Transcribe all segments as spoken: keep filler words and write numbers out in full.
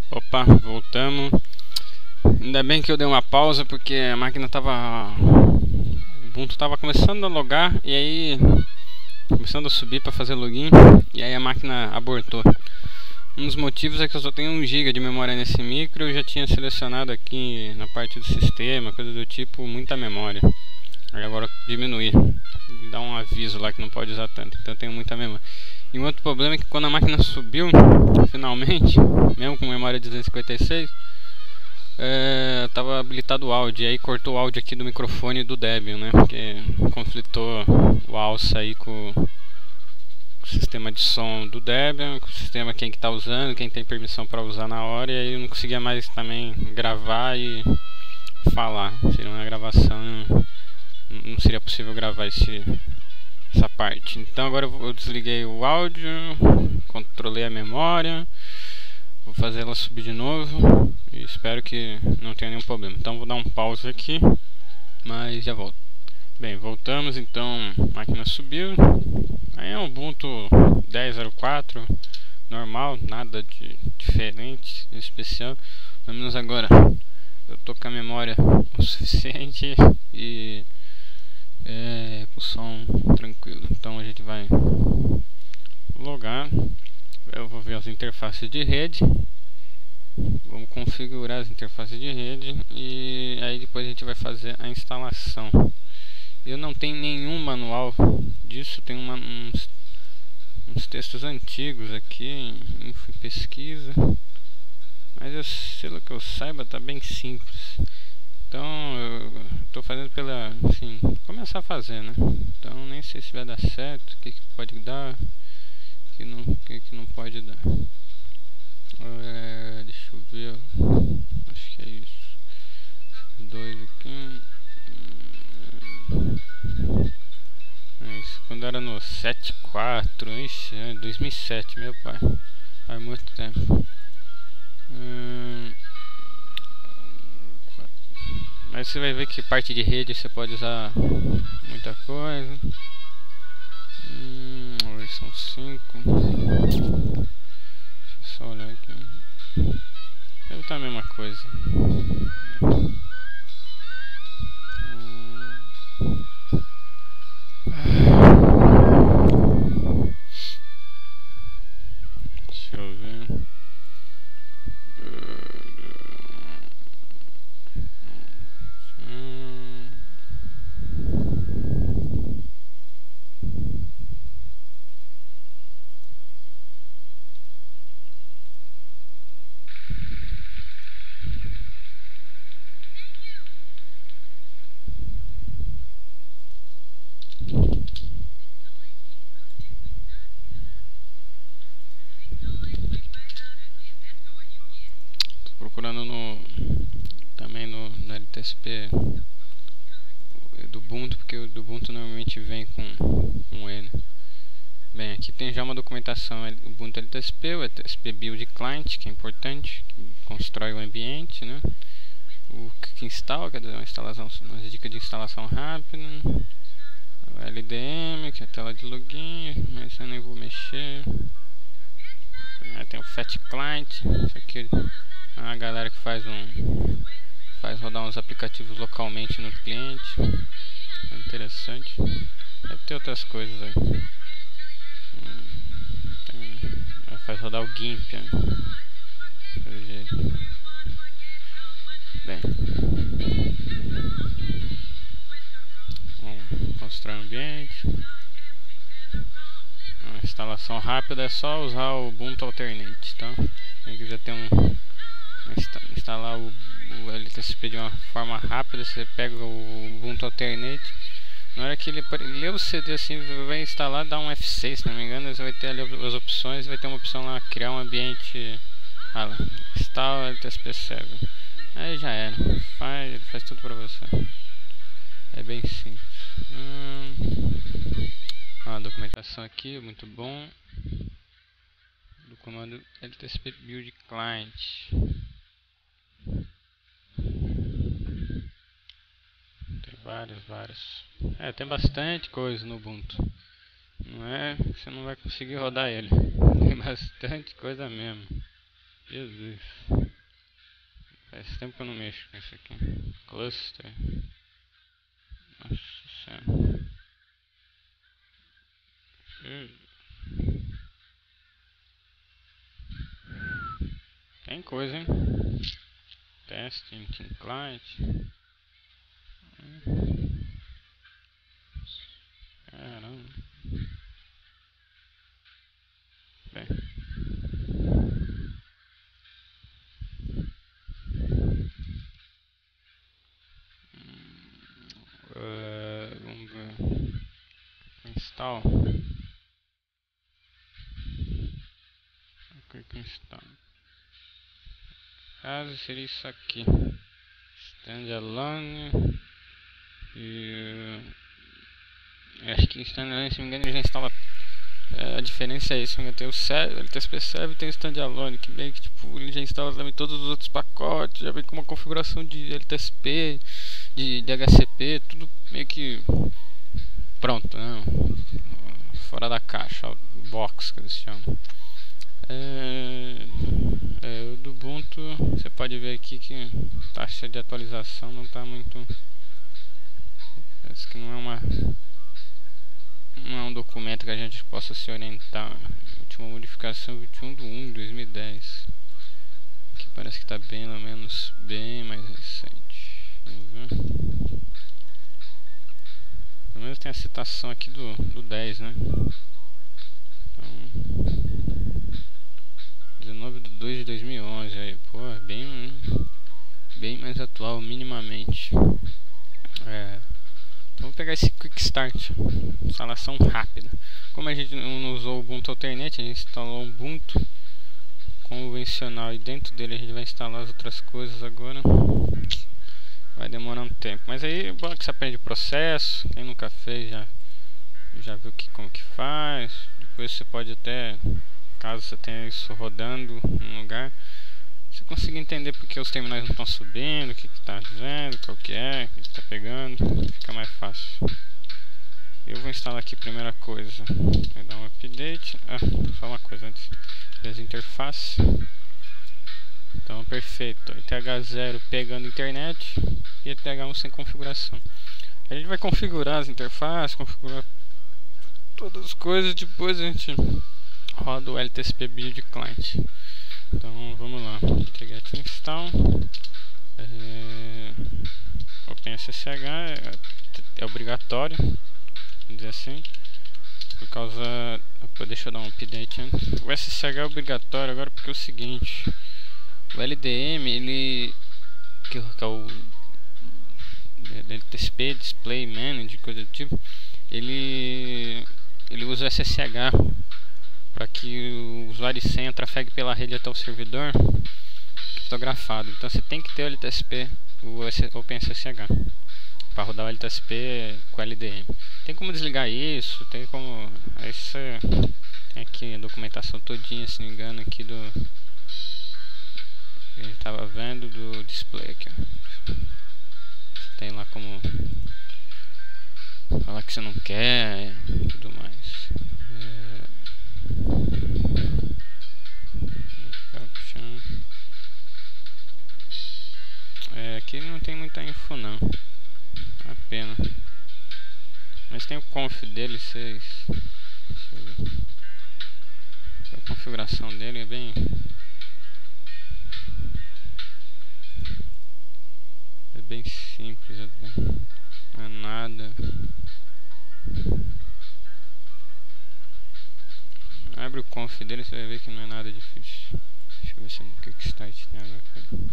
Opa, voltamos. Ainda bem que eu dei uma pausa porque a máquina tava. O Ubuntu tava começando a logar e aí. Começando a subir para fazer login e aí a máquina abortou. Um dos motivos é que eu só tenho um giga de memória nesse micro. Eu já tinha selecionado aqui na parte do sistema, coisa do tipo, muita memória. Aí agora diminuir, dá um aviso lá que não pode usar tanto, então eu tenho muita memória. E um outro problema é que quando a máquina subiu, finalmente, mesmo com memória duzentos e cinquenta e seis, é, tava habilitado o áudio, e aí cortou o áudio aqui do microfone do Debian, né? Porque conflitou o alça aí com o sistema de som do Debian, com o sistema quem que tá usando, quem tem permissão para usar na hora, e aí eu não conseguia mais também gravar e falar. Seria uma gravação, não seria possível gravar esse, essa parte. Então agora eu, eu desliguei o áudio, controlei a memória, vou fazer ela subir de novo e espero que não tenha nenhum problema. Então vou dar um pause aqui, mas já volto. Bem, voltamos. Então a máquina subiu. Aí é um Ubuntu dez zero quatro normal, nada de diferente, de especial. Pelo menos agora eu tô com a memória o suficiente e é, com o som tranquilo. Então a gente vai logar. Eu vou ver as interfaces de rede. Vamos configurar as interfaces de rede e aí depois a gente vai fazer a instalação. Eu não tenho nenhum manual disso, tem uma, uns, uns textos antigos aqui em pesquisa, mas eu, pelo que eu saiba, tá bem simples. Então eu estou fazendo pela, assim, começar a fazer, né? Então nem sei se vai dar certo, o que, que pode dar, o que não, que, que não pode dar. É, deixa eu ver, acho que é isso. Dois aqui. É isso. Quando era no sete ponto quatro, ixi, é dois mil e sete, meu pai, faz muito tempo. Hum, mas você vai ver que parte de rede você pode usar muita coisa. Hum, versão cinco. Deixa eu só olhar aqui. Deve estar a mesma coisa. Hum. Deixa eu ver. Hum. Tô procurando no também no, no L T S P do Ubuntu, porque o do Ubuntu normalmente vem com, com N. Bem, aqui tem já uma documentação Ubuntu L T S P, o L T S P Build Client, que é importante, que constrói o ambiente, né? O que instala, quer dizer, uma instalação, umas dicas de instalação rápida. O L D M, que é a tela de login, mas eu nem vou mexer. É, tem o Fat Client, isso aqui é a galera que faz um faz rodar uns aplicativos localmente no cliente. É interessante. Deve ter outras coisas aí. Tem, faz rodar o GIMP, né? Bem, vamos constrói um ambiente. A instalação rápida é só usar o Ubuntu Alternate, tá? Quem quiser ter um instalar o, o L T S P de uma forma rápida, você pega o Ubuntu Alternate. Na hora que ele lê o C D assim, vai instalar, dá um F seis, se não me engano, você vai ter ali as opções, vai ter uma opção lá, criar um ambiente, ah lá, instala L T S P sete. Aí já era, faz, ele faz tudo pra você. É bem simples. Hum, a documentação aqui, muito bom. Do comando L T S P Build Client. Tem vários, vários. É, tem bastante coisa no Ubuntu. Não é que você não vai conseguir rodar ele. Tem bastante coisa mesmo. Jesus. Faz tempo que eu não mexo com isso aqui. Cluster. Nossa senhora. Hum. Tem coisa, hein? Testing, Team Client. Hum. Caramba. Bem. Uh, vamos ver. Install. Clique em install. Caso seria isso aqui. Standalone. E acho que standalone, se não me engano, ele já instala. É, a diferença é isso, tem o L T S P Server e tem o standalone, que meio que tipo, ele já instala também todos os outros pacotes, já vem com uma configuração de L T S P, de, de H C P, tudo meio que pronto, né? Fora da caixa, box que eles chamam. É, é, o do Ubuntu, você pode ver aqui que a taxa de atualização não está muito. Parece que não é uma não é um documento que a gente possa se orientar. A última modificação vinte e um de um de dois mil e dez. Aqui parece que está bem, pelo menos bem mais recente. Vamos ver. Pelo menos tem a citação aqui do, do dez, né? Então, dezenove de dois de dois mil e onze. Aí, pô, é bem, bem mais atual, minimamente. É. Vamos pegar esse Quick Start, instalação rápida. Como a gente não usou o Ubuntu Alternate, a gente instalou o Ubuntu convencional e dentro dele a gente vai instalar as outras coisas agora. Vai demorar um tempo, mas aí é bom que você aprende o processo. Quem nunca fez já, já viu que, como que faz. Depois você pode até, caso você tenha isso rodando em lugar, você consegue entender porque os terminais não estão subindo, o que está dizendo, qual que é, o que está pegando, fica mais fácil. Eu vou instalar aqui a primeira coisa, vai dar um update. Ah, só uma coisa antes das interfaces. Então perfeito, I T H zero pegando internet e I T H um sem configuração. A gente vai configurar as interfaces, configurar todas as coisas, depois a gente roda o L T S P build client. Então vamos lá, get install, é, OpenSSH é, é obrigatório, vamos dizer assim, por causa, opa, deixa eu dar um update antes. O S S H é obrigatório agora porque é o seguinte, o L D M, ele, que, que é o L T S P, Display Manager, coisa do tipo, ele, ele usa o S S H para que o usuário e senha trafegue pela rede até o servidor criptografado. Então você tem que ter o L T S P, o OpenSSH, para rodar o L T S P com L D M. Tem como desligar isso, tem como. Aí você tem aqui a documentação todinha, se não me engano, aqui do. Que a gente estava vendo do display aqui. Ó. Você tem lá como falar que você não quer e tudo mais. É... É, aqui não tem muita info não, é pena, mas tem o conf dele, seis. Deixa eu ver. A configuração dele é bem é bem simples até. Não é nada. Abre o conf dele, você vai ver que não é nada difícil. Deixa eu ver se no Kickstart tem água aqui.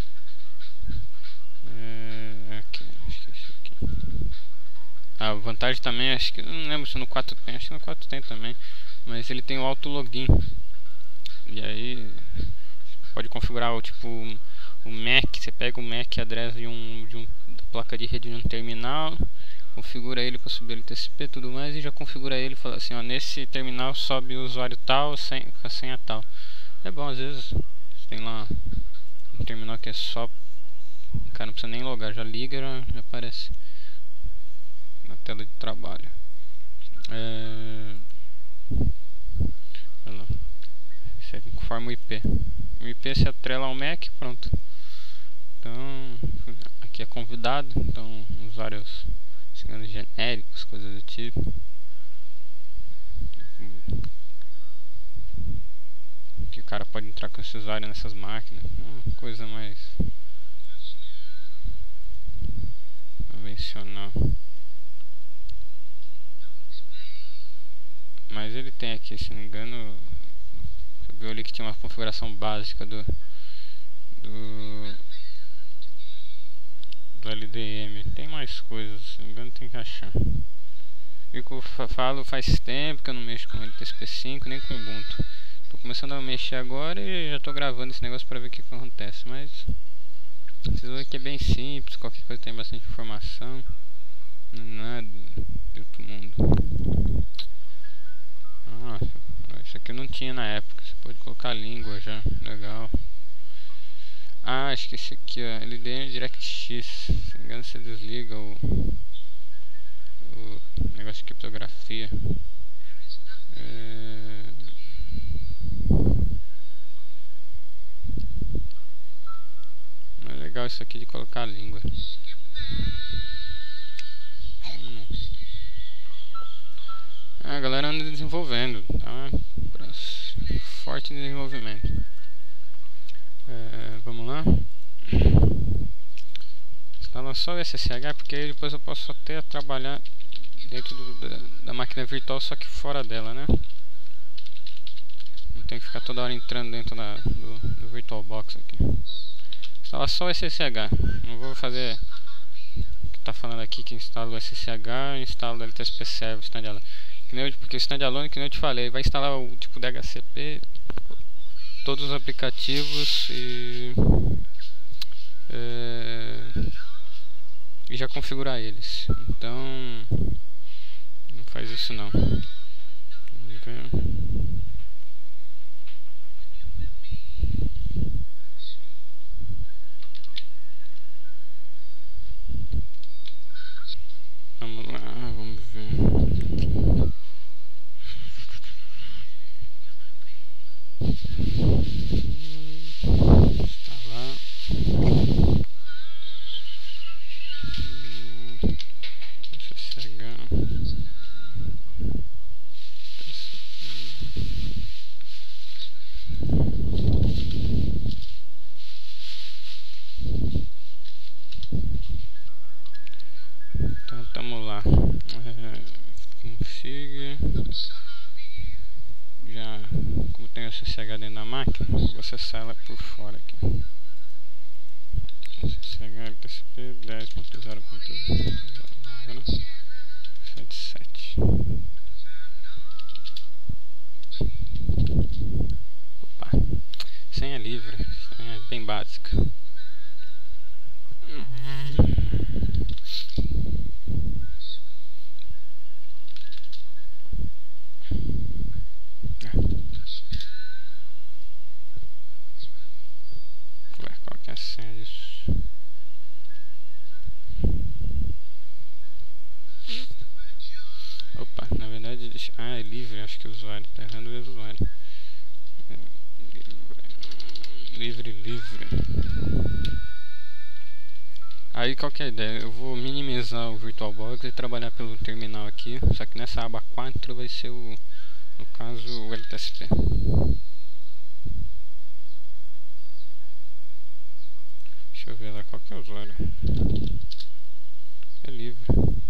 É, aqui, acho que é isso aqui. Ah, a vantagem também, acho que, não lembro se no quatro tem, acho que no quatro tem também. Mas ele tem o auto login. E aí pode configurar o tipo o M A C, você pega o M A C address de um, de um da placa de rede de um terminal, configura ele para subir L T S P e tudo mais, e já configura ele e fala assim, ó, nesse terminal sobe o usuário tal, sem, com a senha tal. É bom, às vezes você tem lá um terminal que é só, o cara não precisa nem logar, já liga, já, já aparece na tela de trabalho. É... Olha lá. Esse é conforme o I P. O I P se atrela ao M A C, pronto. Então, aqui é convidado, então usuários genéricos, coisas do tipo. Que o cara pode entrar com esse usuário nessas máquinas, uma coisa mais convencional. Mas ele tem aqui, se não me engano, eu vi ali que tinha uma configuração básica do do, do L D M. Tem mais coisas, se não me engano tem que achar. E que eu falo faz tempo que eu não mexo com L T S P cinco nem com Ubuntu. Tô começando a mexer agora e já tô gravando esse negócio pra ver o que, que acontece. Mas vocês vão ver que é bem simples, qualquer coisa tem bastante informação. Não é nada de outro mundo. Ah, isso aqui eu não tinha na época. Você pode colocar a língua já, legal. Ah, esqueci aqui, ó, L D M DirectX. Se não me engano você desliga o, o negócio de criptografia. É... é legal isso aqui de colocar a língua. Hum. A galera anda desenvolvendo, tá? Forte desenvolvimento. É, vamos lá. Instala só o S S H, porque aí depois eu posso até trabalhar dentro do, da, da máquina virtual, só que fora dela, né? Não tem que ficar toda hora entrando dentro da, do, do VirtualBox aqui. Instala só o S S H. Não vou fazer o que tá falando aqui, que instala o S S H e instala o L T S P Server standalone. Que nem eu, porque o standalone, que nem eu te falei, vai instalar o tipo D H C P, todos os aplicativos e, é, e já configurar eles. Então não faz isso não. Vamos ver. Vamos lá, vamos ver. Instalar. S S H. Então estamos lá. É, config. Já, como tem o S S H dentro da máquina, vou acessar ela por fora aqui. S S H L T S P dez ponto zero ponto zero sete sete. Opa, senha livre, senha bem básica. Ué, qual que é a senha disso? Opa, na verdade deixa... ah, é livre, acho que o usuário tá errando o usuário. É, livre, livre, livre. Aí qual que é a ideia? Eu vou minimizar o VirtualBox e trabalhar pelo terminal aqui, só que nessa aba quatro vai ser o, no caso, o L T S P. Deixa eu ver lá, qual que é o usuário? É livre.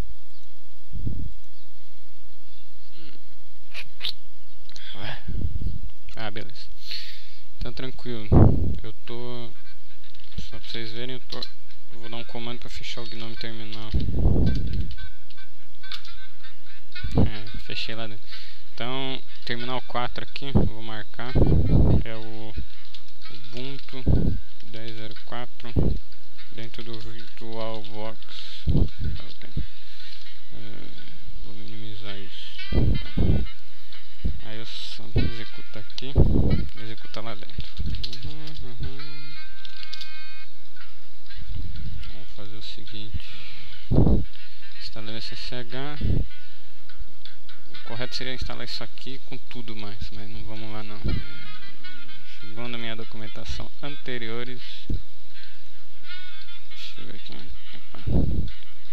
Ué. Ah, beleza. Então tranquilo. Eu tô... Só pra vocês verem, eu tô... Eu vou dar um comando para fechar o GNOME terminal. É, fechei lá dentro. Então, terminal quatro aqui, eu vou marcar. É o Ubuntu dez ponto zero quatro dentro do VirtualBox. Okay. É, vou minimizar isso. Tá. Aí eu só executo aqui, executa lá dentro. Uhum, uhum. Vamos fazer o seguinte: instalei o S S H. O correto seria instalar isso aqui com tudo mais, mas não vamos lá não. Deixa segundo a minha documentação anteriores. Deixa eu ver aqui. Opa.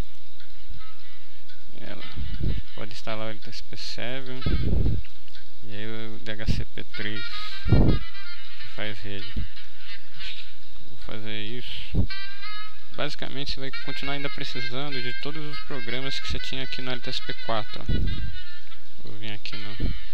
Ela pode instalar o L T S P sete e aí o D H C P três que faz rede. Vou fazer isso. Basicamente você vai continuar ainda precisando de todos os programas que você tinha aqui no L T S P quatro. Vou vir aqui no...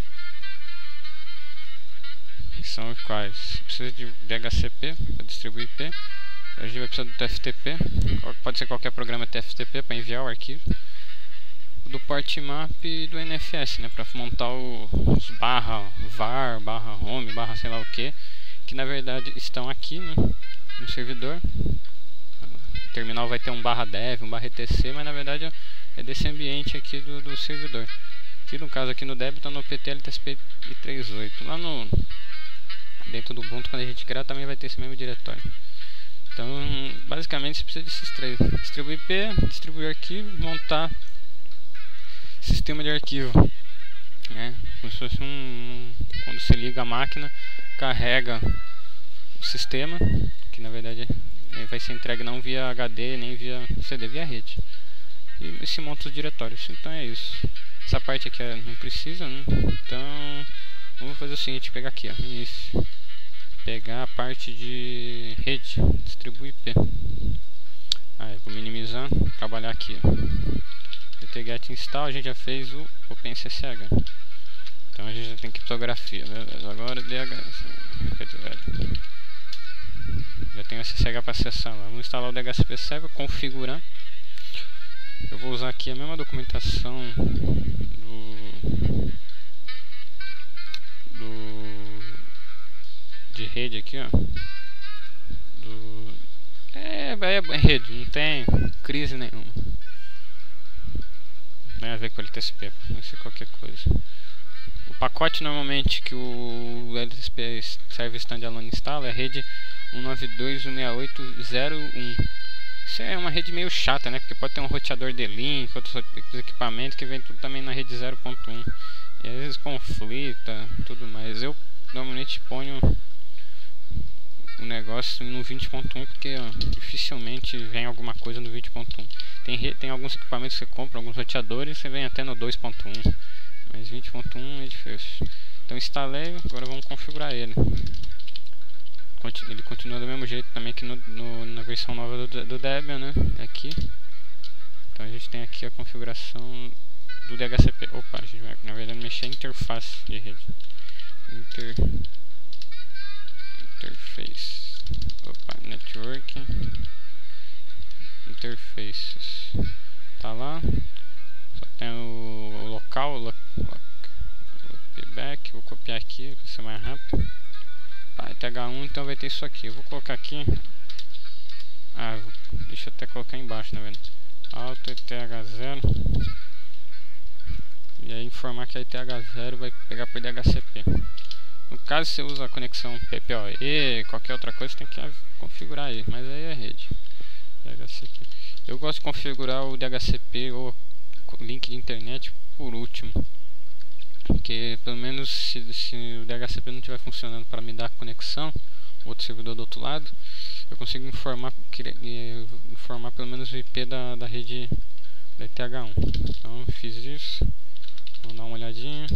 que são os quais? Você precisa de D H C P para distribuir I P. A gente vai precisar do T F T P, pode ser qualquer programa T F T P para enviar o arquivo. Do portmap e do N F S, né, para montar o, os barra var, barra home, barra sei lá o que, que na verdade estão aqui, né, no servidor. O terminal vai ter um barra dev, um barra etc, mas na verdade é desse ambiente aqui do, do servidor. Aqui no caso aqui no dev está no P T L T S P trinta e oito. Lá no dentro do Ubuntu, quando a gente criar, também vai ter esse mesmo diretório. Então basicamente você precisa desses três: distribuir I P, distribuir arquivo, montar sistema de arquivo, né? Como se fosse um, quando você liga a máquina, carrega o sistema, que na verdade vai ser entregue não via H D nem via C D, via rede, e se monta os diretórios. Então é isso. Essa parte aqui não precisa, né? Então vamos fazer o seguinte: pegar aqui, ó, início, pegar a parte de rede, distribuir I P. Aí vou minimizar, trabalhar aqui, ó. Get install, a gente já fez o OpenSSH, então a gente já tem criptografia, beleza. Agora D H, quer dizer, já tem o S S H para acessar lá. Vamos instalar o D H C P sete, configurar. Eu vou usar aqui a mesma documentação do, do de rede aqui, ó. Do, é, é rede, não tem crise nenhuma. Tem a ver com o L T S P, não sei qualquer coisa. O pacote normalmente que o L T S P Service Standalone instala é a rede um nove dois ponto um seis oito zero um. Isso é uma rede meio chata, né? Porque pode ter um roteador D-Link, outros equipamentos que vem tudo também na rede zero ponto um. E às vezes conflita, tudo mais. Eu normalmente ponho o negócio no vinte ponto um porque ó, dificilmente vem alguma coisa no vinte ponto um. Tem, re, tem alguns equipamentos que você compra, alguns roteadores, você vem até no dois ponto um, mas vinte ponto um é difícil. Então instalei, agora vamos configurar ele. Ele continua do mesmo jeito também que no, no, na versão nova do, do Debian, né? Aqui. Então a gente tem aqui a configuração do D H C P. Opa, a gente vai na verdade mexer a interface de rede. Inter Interface. Opa, network. Interfaces. Tá lá. Só tem o, o local, lo, lo, loopback. Vou copiar aqui para ser mais rápido. Tá, T H um, então vai ter isso aqui. Eu vou colocar aqui. Ah, vou, deixa eu até colocar embaixo, né, velho? Auto E T H zero. E aí informar que a E T H zero vai pegar por D H C P. No caso, você usa a conexão P P O E, qualquer outra coisa, você tem que configurar aí, mas aí é rede. D H C P. Eu gosto de configurar o D H C P ou link de internet por último, porque pelo menos se, se o D H C P não estiver funcionando para me dar conexão, outro servidor do outro lado, eu consigo informar, informar pelo menos o I P da, da rede da E T H um. Então fiz isso, vamos dar uma olhadinha.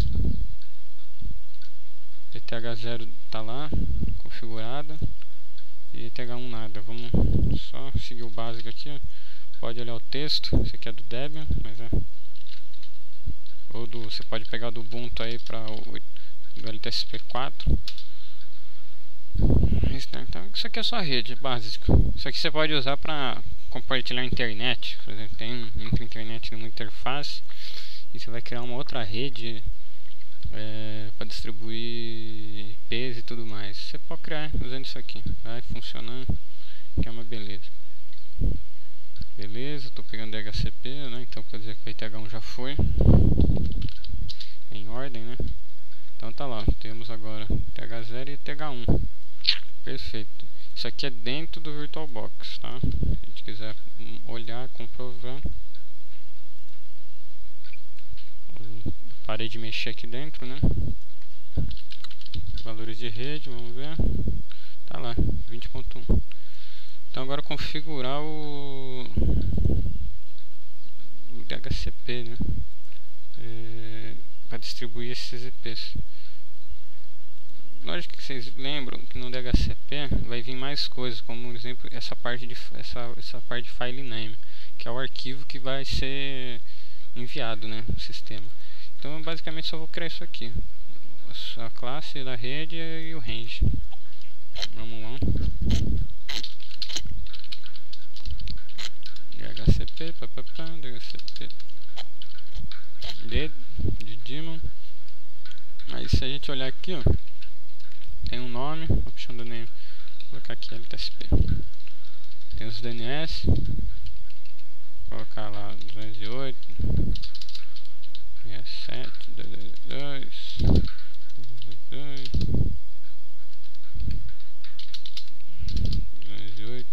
E T H zero está lá, configurada, e E T H um nada. Vamos só seguir o básico aqui, ó. Pode olhar o texto, esse aqui é do Debian, mas é ou do, você pode pegar do Ubuntu aí para o do L T S P quatro. Então, isso aqui é só rede básico. Isso aqui você pode usar para compartilhar a internet, por exemplo, tem muita internet numa interface e você vai criar uma outra rede é, para distribuir I Ps e tudo mais. Você pode criar usando isso aqui, vai funcionar, que é uma beleza. Beleza, estou pegando D H C P, né? Então quer dizer que o I T H um já foi em ordem, né? Então tá lá, temos agora T H zero e T H um. Perfeito. Isso aqui é dentro do VirtualBox, tá? Se a gente quiser olhar, comprovar. Parei de mexer aqui dentro, né? valores de rede, vamos ver, tá lá, vinte ponto um. Então agora configurar o, o D H C P, né, é, para distribuir esses I Ps. Lógico que vocês lembram que no D H C P vai vir mais coisas, como por exemplo essa parte de essa, essa parte de file name, que é o arquivo que vai ser enviado, né, no sistema. Então eu basicamente só vou criar isso aqui, a classe da rede e o range. Vamos lá, dhcp, papapá, dhcp d de daemon. Aí se a gente olhar aqui, ó, tem um nome, option do name, vou colocar aqui L T S P. Tem os D N S, vou colocar lá duzentos e oito, sessenta e sete, dois, dois, duzentos e oito,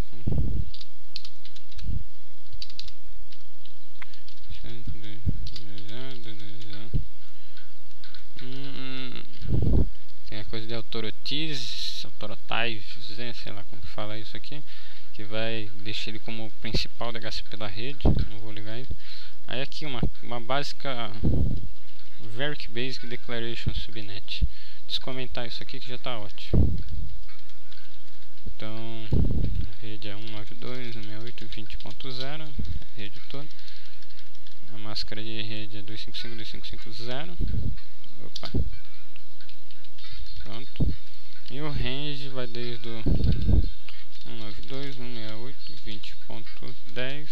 hum, tem a coisa de authorities, authorities, sei lá como que fala isso aqui, que vai deixar ele como principal D H C P da rede. Não vou ligar ele. Aí aqui uma, uma básica Very Basic Declaration Subnet. Descomentar isso aqui que já está ótimo. Então a rede é um nove dois ponto sessenta e oito ponto vinte ponto zero, a rede toda. A máscara de rede é dois cinco cinco ponto dois cinco cinco ponto zero. Opa. Pronto. E o range vai desde o um nove dois ponto um sessenta e oito ponto vinte ponto dez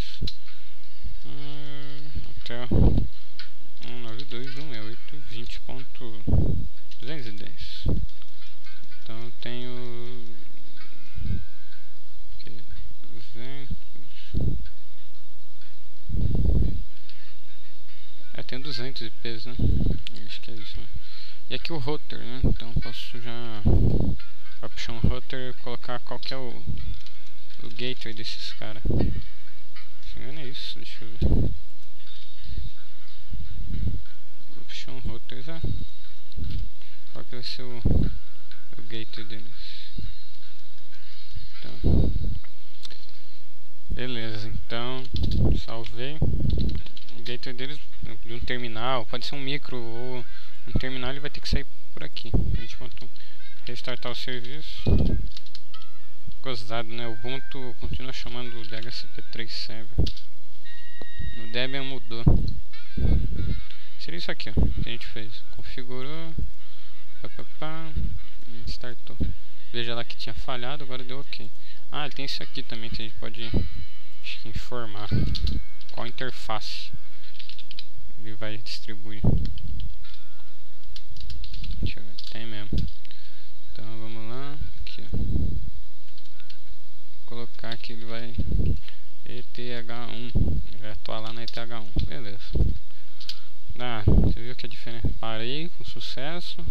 hum, até um nove dois ponto um sessenta e oito ponto vinte ponto duzentos e dez. Então eu tenho okay, duzentos. Eu tenho duzentos I Ps, né? Acho que é isso, né? E aqui o router, né? Então posso já option router colocar qual que é o, o gateway desses caras. Se não é isso, deixa eu ver. Option router, já. Qual que vai ser o, o gateway deles? Então, beleza, então salvei. O gateway deles de um terminal, pode ser um micro ou um terminal, ele vai ter que sair por aqui. vinte ponto um. Restartar o serviço. Gozado, né? O Ubuntu continua chamando o D H C P três server. O Debian mudou. Seria isso aqui, ó, que a gente fez. Configurou, papapá, e startou. Veja lá que tinha falhado, agora deu ok. Ah, tem isso aqui também que a gente pode, acho que, informar qual interface ele vai distribuir. Deixa eu ver, tem mesmo. Então vamos lá, aqui ó. Vou colocar que ele vai E T H um, ele vai atuar lá na E T H um, beleza. Ah, você viu que a diferença? Parei com sucesso,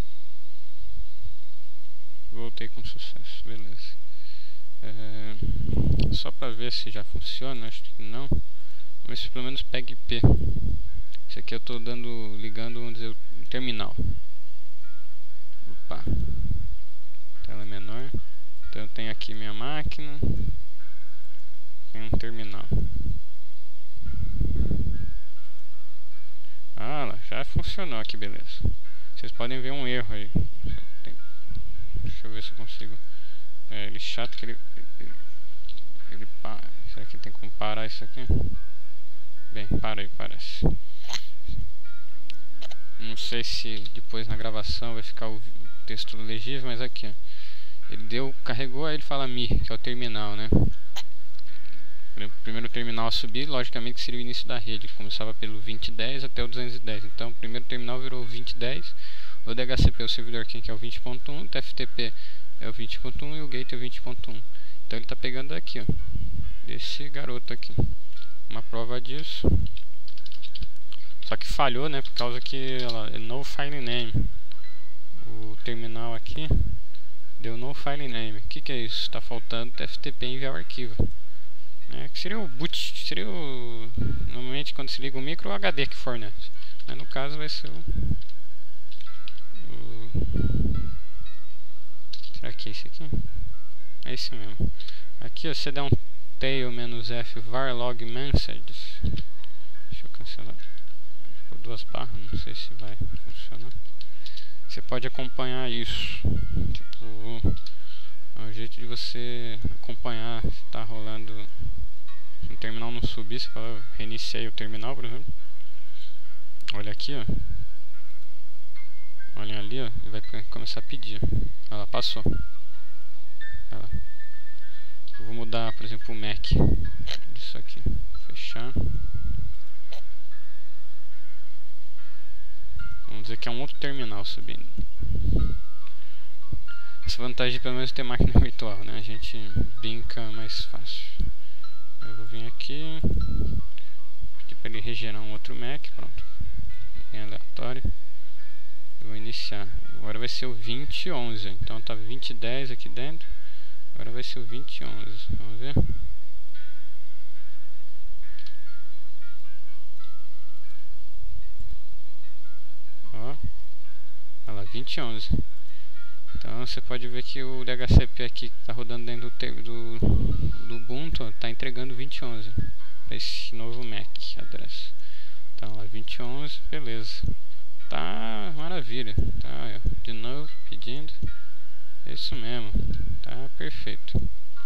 voltei com sucesso, beleza. É, só pra ver se já funciona, acho que não. Vamos ver se pelo menos pega I P. Esse aqui eu tô dando, ligando, vamos dizer, o terminal. Opa, tela menor. Então eu tenho aqui minha máquina, tem um terminal. Ah, lá, já funcionou aqui, beleza. Vocês podem ver um erro aí. Tem, deixa eu ver se eu consigo. É, ele chato que ele, ele, ele para. Será que tem como parar isso aqui? Bem, para aí, parece. Não sei se depois na gravação vai ficar o texto legível, mas aqui, ó. Ele deu, carregou, aí ele fala M I, que é o terminal, né? O primeiro terminal a subir, logicamente, seria o início da rede. Começava pelo vinte e dez até o duzentos e dez. Então, o primeiro terminal virou vinte e dez. O D H C P, o servidor aqui, que é o vinte ponto um. O T F T P é o vinte ponto um e o gate é o vinte ponto um. Então, ele está pegando aqui, ó, desse garoto aqui. Uma prova disso. Só que falhou, né? Por causa que ela, no file name. O terminal aqui deu no file name. O que, que é isso? Está faltando T F T P enviar o arquivo. É, que seria o boot, seria o, normalmente quando se liga o micro, o H D que fornece, mas no caso vai ser o, o Será que é esse aqui? É esse mesmo. Aqui ó, você dá um tail menos F var log messages. Deixa eu cancelar. Ficou duas barras, não sei se vai funcionar. Você pode acompanhar isso. Tipo, é um jeito de você acompanhar se tá rolando. Se o terminal não subir, você fala, reiniciei o terminal, por exemplo. Olha aqui, ó. Olhem ali, ó. E vai começar a pedir. Ela passou. Ela. Eu vou mudar, por exemplo, o M A C. Isso aqui. Fechar. Vamos dizer que é um outro terminal subindo. Essa vantagem de pelo menos ter máquina virtual, né? A gente brinca mais fácil. Eu vou vir aqui. Pedir para ele regenerar um outro M A C. Pronto. Bem aleatório. Eu vou iniciar. Agora vai ser o vinte onze. Então tá vinte dez aqui dentro. Agora vai ser o vinte onze. Vamos ver. Ó. Olha lá, vinte onze. Então você pode ver que o D H C P aqui que está rodando dentro do, do, do Ubuntu está entregando vinte onze para esse novo M A C address. Então lá, vinte onze, beleza. Tá maravilha. Tá, ó, de novo pedindo. É isso mesmo. Tá perfeito.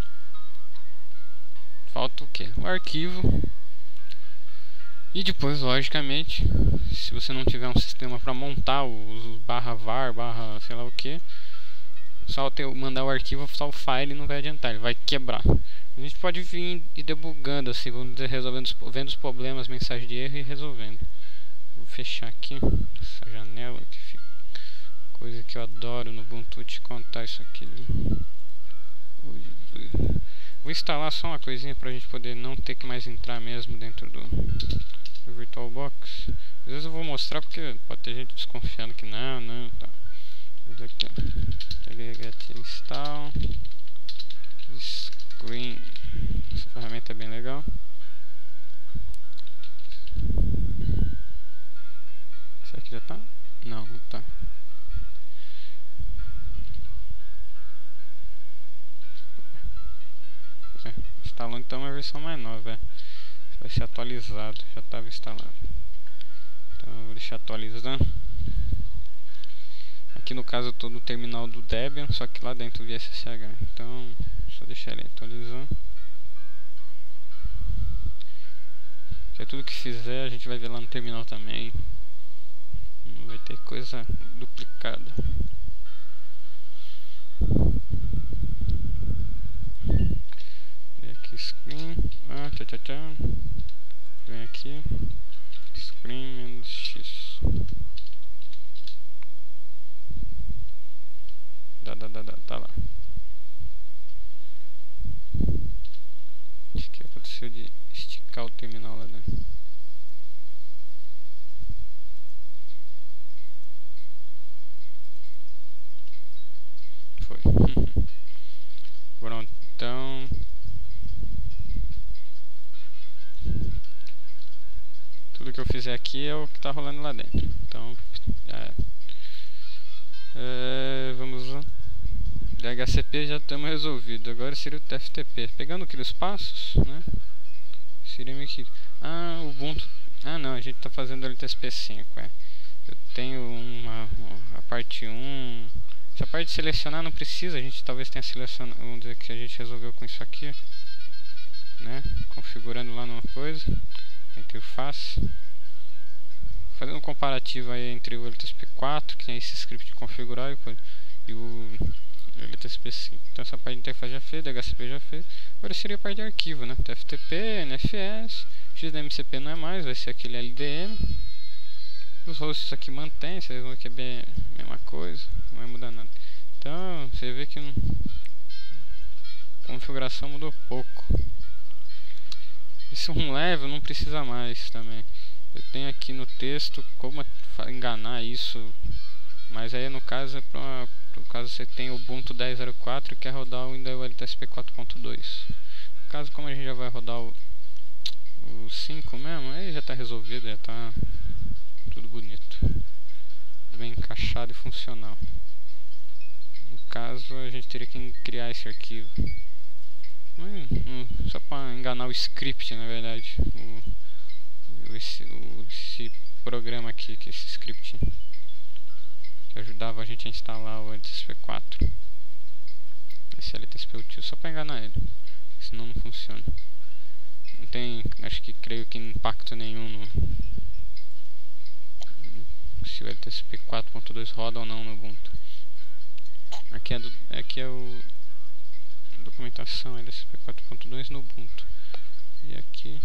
Falta o que? O arquivo. E depois, logicamente, se você não tiver um sistema para montar os barra var, barra sei lá o que, só ter, mandar o arquivo, só o file não vai adiantar, ele vai quebrar. A gente pode vir e debugando assim, vamos dizer, resolvendo, vendo os problemas, mensagem de erro e resolvendo. Vou fechar aqui essa janela, que fica, coisa que eu adoro no Ubuntu, te contar isso aqui. Viu? Vou instalar só uma coisinha pra gente poder não ter que mais entrar mesmo dentro do, do VirtualBox. Às vezes eu vou mostrar porque pode ter gente desconfiando que não, não, tá. Mas aqui, ó. Get install screen. Essa ferramenta é bem legal. Esse aqui já tá? Não, não tá. É, instalou então uma versão mais nova. É. Vai ser atualizado. Já estava instalado. Então eu vou deixar atualizando. Aqui no caso eu estou no terminal do Debian, só que lá dentro do S S H. Então só deixar ele atualizando. Que é tudo que fizer a gente vai ver lá no terminal também. Não vai ter coisa duplicada. Aqui screen. Ah, tchau, tchau, tchau. Vem aqui. Screen menos X. Dá, dá, dá, dá, tá lá. Acho que aconteceu de esticar o terminal lá dentro. Foi. Pronto, então. Tudo que eu fizer aqui é o que tá rolando lá dentro. Então, já é. É, vamos lá. D H C P já estamos resolvido. Agora seria o T F T P. Pegando aqueles passos, né? Seria meio que. Ah, o Ubuntu. Ah, não, a gente está fazendo L T S P cinco. É. Eu tenho uma. A parte um. Essa parte de selecionar não precisa. A gente talvez tenha selecionado. Vamos dizer que a gente resolveu com isso aqui, né? Configurando lá numa coisa. Interface. Fazendo um comparativo aí entre o L T S P quatro, que tem esse script de configurar, e o L T S P cinco. Então essa parte de interface já fez, D H C P já fez. Agora seria a parte de arquivo, né? T F T P, N F S, X D M C P não é mais, vai ser aquele L D M. Os hosts aqui mantém, vocês vão ver que é bem a mesma coisa, não vai mudar nada. Então você vê que a configuração mudou pouco. Esse um level não precisa mais também. Eu tenho aqui no texto como enganar isso, mas aí no caso é para no caso você tem o Ubuntu dez zero quatro e quer rodar ainda o L T S P quatro ponto dois. No caso, como a gente já vai rodar o, o cinco mesmo, aí já está resolvido, já está tudo bonito, tudo bem encaixado e funcional. No caso a gente teria que criar esse arquivo. Hum, hum, só para enganar o script, na verdade. O, esse, o, esse programa aqui, que é esse script que ajudava a gente a instalar o L T S P quatro. Esse L T S P útil, só para enganar ele. Senão não funciona. Não tem, acho que creio que impacto nenhum no, se o L T S P quatro ponto dois roda ou não no Ubuntu. Aqui é, do, aqui é o documentação L T S P quatro ponto dois no Ubuntu. E aqui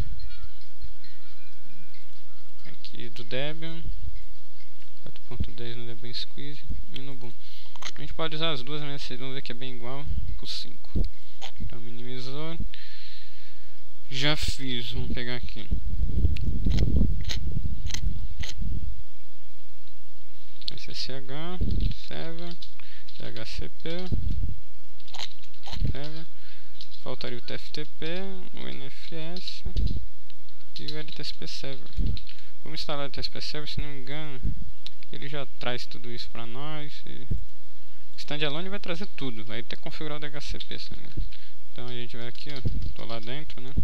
aqui do Debian quatro ponto dez no Debian Squeeze e no Ubuntu. A gente pode usar as duas, mas vocês vão ver que é bem igual pro cinco. Então minimizou. Já fiz, vamos pegar aqui. S S H, server, D H C P, server. Faltaria o T F T P, o N F S e o L T S P server. Vamos instalar o L T S P server, se não me engano, ele já traz tudo isso para nós. E standalone vai trazer tudo, vai até configurar o D H C P. Então a gente vai aqui, ó, tô lá dentro, né?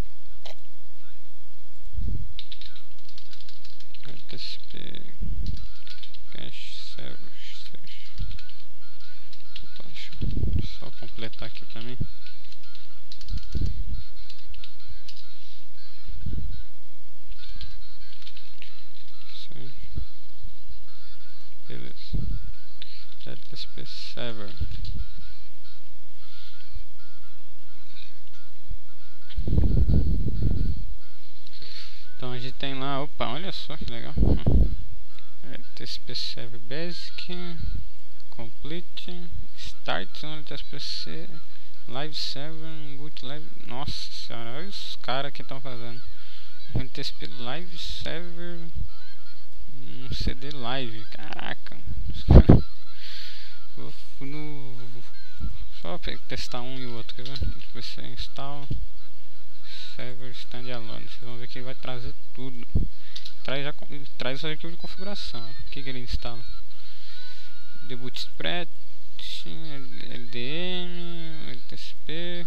L T S P cache server. Opa, deixa eu só completar aqui pra mim. Beleza. L T S P server. Então a gente tem lá, opa, olha só que legal. L T S P server basic, complete, start no L T S P C, live server, boot live. Nossa senhora, olha os caras que estão fazendo. L T S P live server, um C D live, caraca. Vou no, só testar um e o outro, quer ver? L T S P C install server standalone. Vocês vão ver que ele vai trazer tudo. Traz, já, ele traz o arquivo de configuração. O que, que ele instala? Debut spread, L D M, L T S P,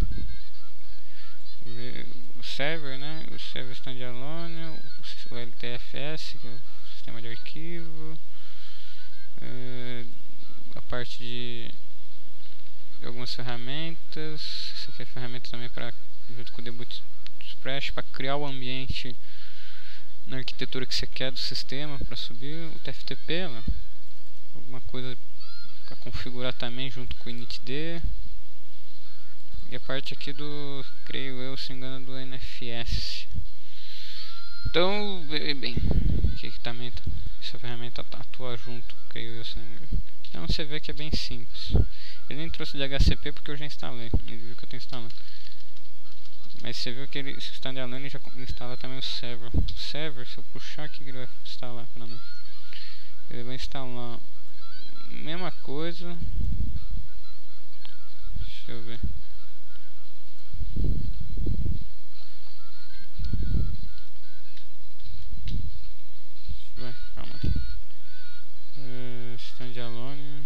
o server, né? O server standalone, o L T F S, que é o sistema de arquivo, é, a parte de, de algumas ferramentas. Isso aqui é ferramenta também para, junto com o debut spread, para criar o ambiente na arquitetura que você quer do sistema para subir. O T F T P, né? Alguma coisa para configurar também junto com o initd. E a parte aqui do, creio eu, se engano, do N F S. Então, bem, aqui que também tá, essa ferramenta atua junto, creio eu, se não me engano. Então você vê que é bem simples. Ele nem trouxe de H C P porque eu já instalei. Ele viu que eu tenho instalado. Mas você viu que ele, se standalone, já instala também o server. O server, se eu puxar aqui, ele vai instalar para nós. Ele vai instalar a mesma coisa. Deixa eu ver. Vai, calma. Uh, standalone.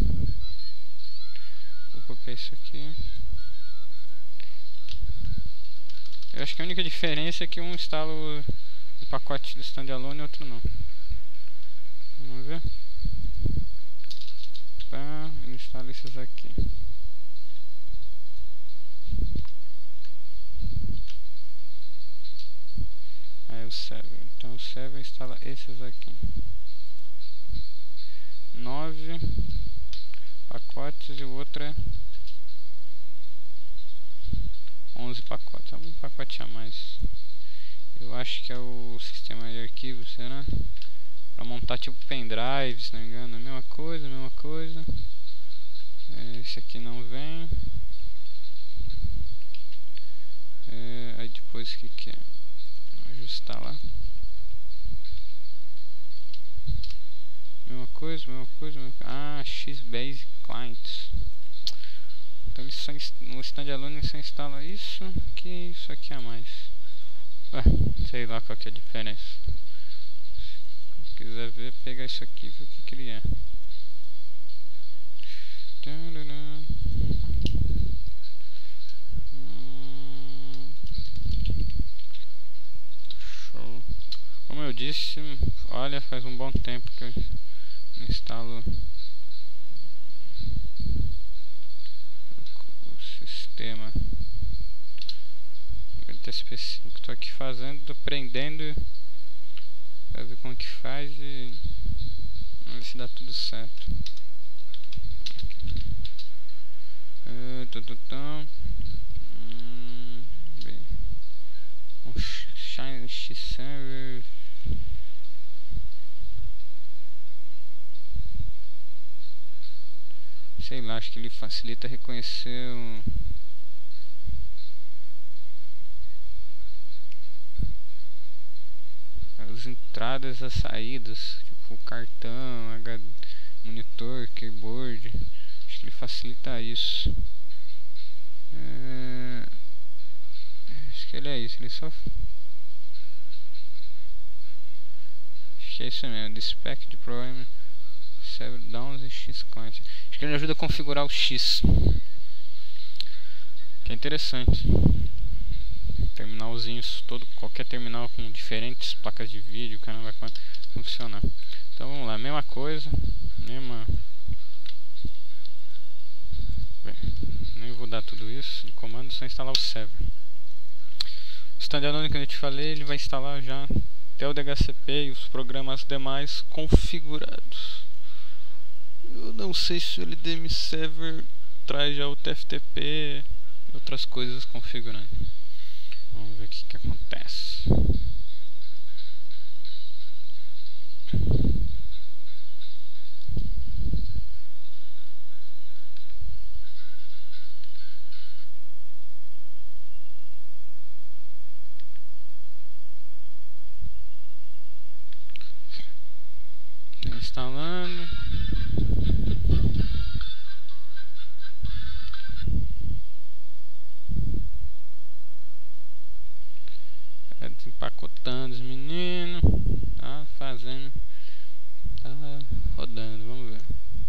Vou copiar isso aqui. Eu acho que a única diferença é que um instala o, o pacote do standalone e outro não. Vamos ver. Pá, ele instala esses aqui. Aí o server. Então o server instala esses aqui. Nove pacotes e o outro é onze pacotes, algum pacote a mais. Eu acho que é o sistema de arquivos, será? Para montar tipo pendrive, se não me engano, a mesma coisa, a mesma coisa. É, esse aqui não vem. É, aí depois o que que é? Ajustar lá. Mesma coisa, mesma coisa, mesma coisa. Ah, Xbasic Clients. Então ele só no standalone ele só instala isso aqui e isso aqui a mais. Ué, sei lá qual que é a diferença. Se quiser ver, pega isso aqui e ver o que, que ele é. Show. Como eu disse, olha, faz um bom tempo que eu instalo o sistema T S P cinco. Estou aqui fazendo, tô prendendo pra ver como que faz e vamos ver se dá tudo certo. Uh, tum, tum, tum. Hum, bem. Um Shine X-Server. Sei lá, acho que ele facilita reconhecer o... as entradas e as saídas, tipo o cartão, H D, monitor, keyboard. Acho que ele facilita isso. É... Acho que ele é isso, ele só... Acho que é isso mesmo, the spec de program server downs e X client. Acho que ele ajuda a configurar o X, que é interessante. Terminalzinhos, todo, qualquer terminal com diferentes placas de vídeo, o canal vai funcionar. Então vamos lá, mesma coisa, mesma... Bem, nem vou dar tudo isso de comando, só instalar o server. O standalone que eu te falei, ele vai instalar já até o D H C P e os programas demais configurados. Eu não sei se o L D M Server traz já o T F T P e outras coisas configurando. Vamos ver o que, que acontece. Instalando. É, desempacotando os meninos. Tá fazendo. Tá rodando, vamos ver.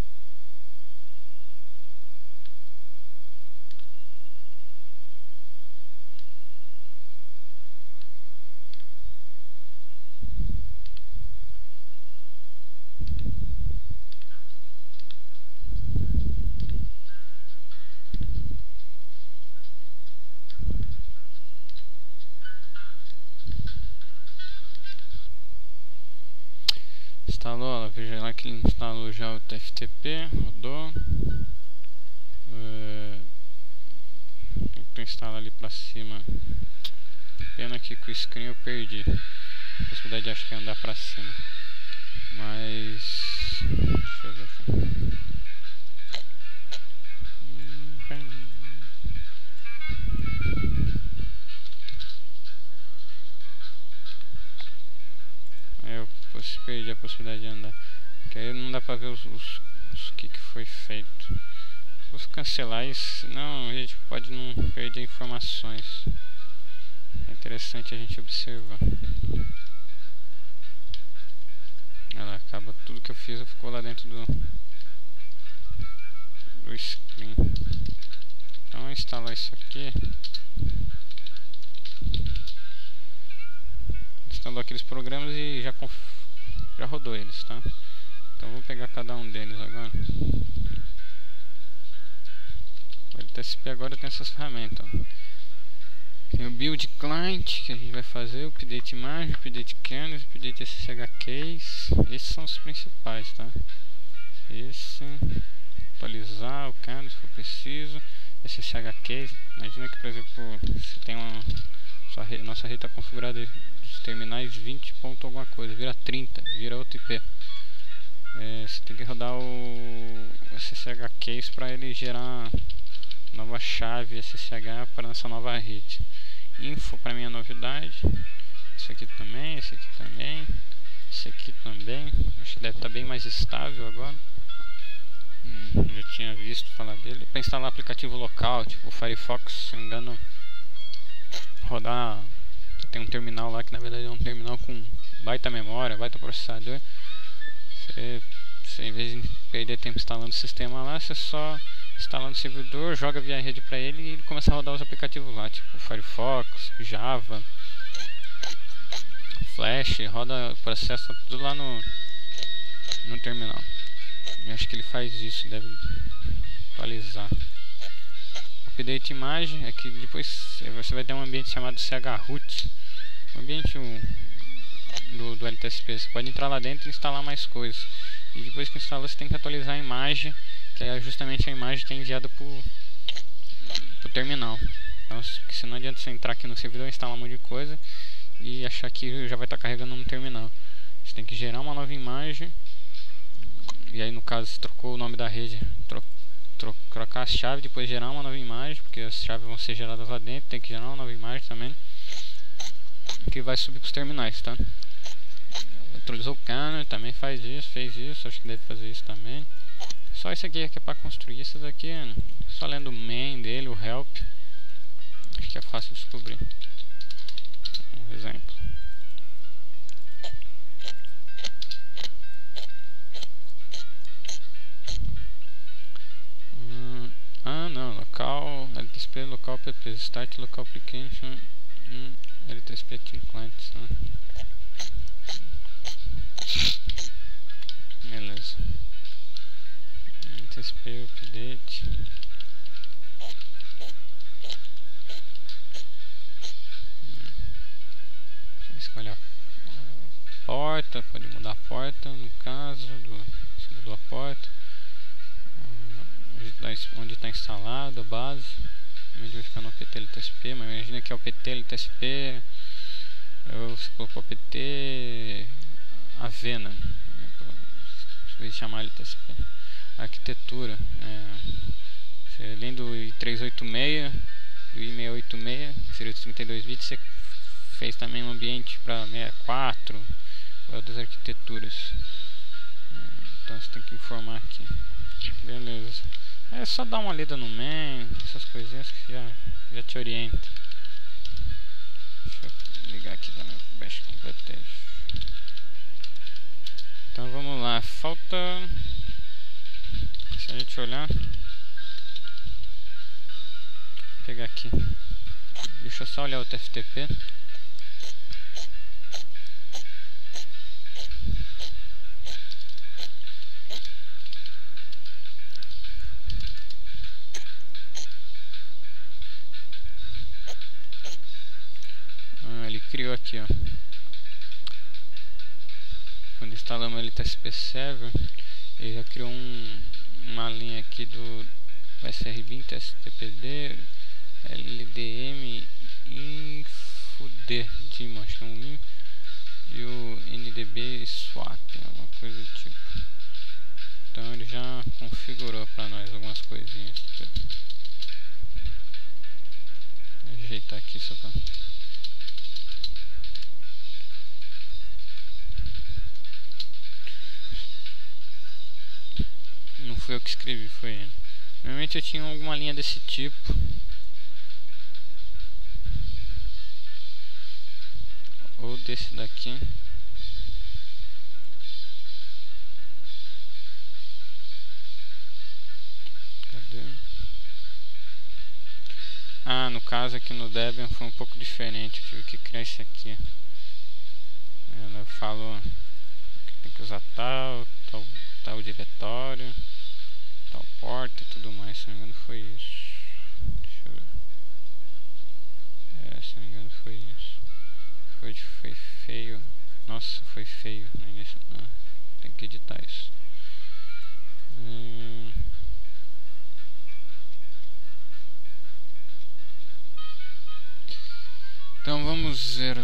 Instalou, ó, veja lá que ele instalou já o T F T P, rodou. É, tentou instalar ali pra cima. Pena que com o screen eu perdi a possibilidade de, acho que andar pra cima. Mas deixa eu ver aqui. Eu perdi a possibilidade de andar, que aí não dá pra ver os, os, os que, que foi feito. Vou cancelar isso, senão a gente pode não perder informações. É interessante a gente observar. Ela acaba, tudo que eu fiz ficou lá dentro do, do screen. Então vou instalar isso aqui. Instalou aqueles programas e já, já rodou eles, tá? Então vou pegar cada um deles agora. O L T S P agora tem essas ferramentas, ó. Tem o build client, que a gente vai fazer, o update imagem, o update canvas, o update S S H keys. Esses são os principais, tá? Esse, atualizar o canvas se for preciso, S S H keys. Imagina que, por exemplo, se tem uma sua rede, nossa rede está configurada dos terminais vinte ponto alguma coisa, vira trinta, vira outro I P. É, você tem que rodar o S S H keys para ele gerar nova chave S S H para nossa nova rede. Info para minha novidade. Isso aqui também, esse aqui também, esse aqui também. Acho que deve estar tá bem mais estável agora. Hum, já tinha visto falar dele. Para instalar aplicativo local, tipo o Firefox, se não me engano, rodar. Tem um terminal lá que na verdade é um terminal com baita memória, baita processador. Você Você, em vez de perder tempo instalando o sistema lá, você só instala no servidor, joga via rede para ele e ele começa a rodar os aplicativos lá, tipo Firefox, Java, Flash, roda o processo tudo lá no, no terminal. Eu acho que ele faz isso, deve atualizar. Update imagem, aqui depois você vai ter um ambiente chamado chroot, um ambiente do, do L T S P. Você pode entrar lá dentro e instalar mais coisas. E depois que instala, você tem que atualizar a imagem, que é justamente a imagem que é enviada para o terminal. Então, se não adianta você entrar aqui no servidor, instalar um monte de coisa e achar que já vai estar carregando no terminal. Você tem que gerar uma nova imagem. E aí, no caso, você trocou o nome da rede, tro tro trocar as chaves, depois gerar uma nova imagem, porque as chaves vão ser geradas lá dentro. Tem que gerar uma nova imagem também, que vai subir para os terminais, tá? Atualizou o Canner, também faz isso, fez isso, acho que deve fazer isso também. Só isso aqui é que é para construir, isso daqui é só lendo o main dele, o help. Acho que é fácil de descobrir. Um exemplo. Hum, ah não, local, L T S P, local pp, start local application, hum, L T S P team clients, né? Beleza. L T S P update. Você escolhe a porta, pode mudar a porta no caso do, se mudou a porta, onde está instalado a base. A gente vai ficar no pt L T S P, mas imagina que é o pt L T S P, você colocou o pt Avena, vou chamar L T S P. Arquitetura, é, além do i trezentos e oitenta e seis, do i seiscentos e oitenta e seis, seria os trinta e dois bits, você fez também um ambiente para sessenta e quatro, outras arquiteturas. É, então você tem que informar aqui. Beleza. É só dar uma lida no main, essas coisinhas que já, já te orienta. Deixa eu ligar aqui também o Bash Completation. Então vamos lá, falta, se a gente olhar, vou pegar aqui, deixa eu só olhar o T F T P. Ah, ele criou aqui, ó. Quando instalamos o L T S P Server, ele já criou um, uma linha aqui do S R vinte, S T P D, L D M, Infod, Dimo, acho que é um I, e o N D B Swap, alguma coisa do tipo. Então ele já configurou para nós algumas coisinhas. Vou ajeitar aqui só para... Não fui eu que escrevi, foi ele. Normalmente eu tinha alguma linha desse tipo. Ou desse daqui. Cadê? Ah, no caso aqui no Debian foi um pouco diferente. Eu tive que criar esse aqui. Eu falo que tem que usar tal, tal, tal diretório, tal porta e tudo mais. Se não me engano foi isso. Deixa eu ver. É, se não me engano foi isso. Foi, foi feio. Nossa, foi feio no início. Ah, tem que editar isso. Hum. Então vamos ver.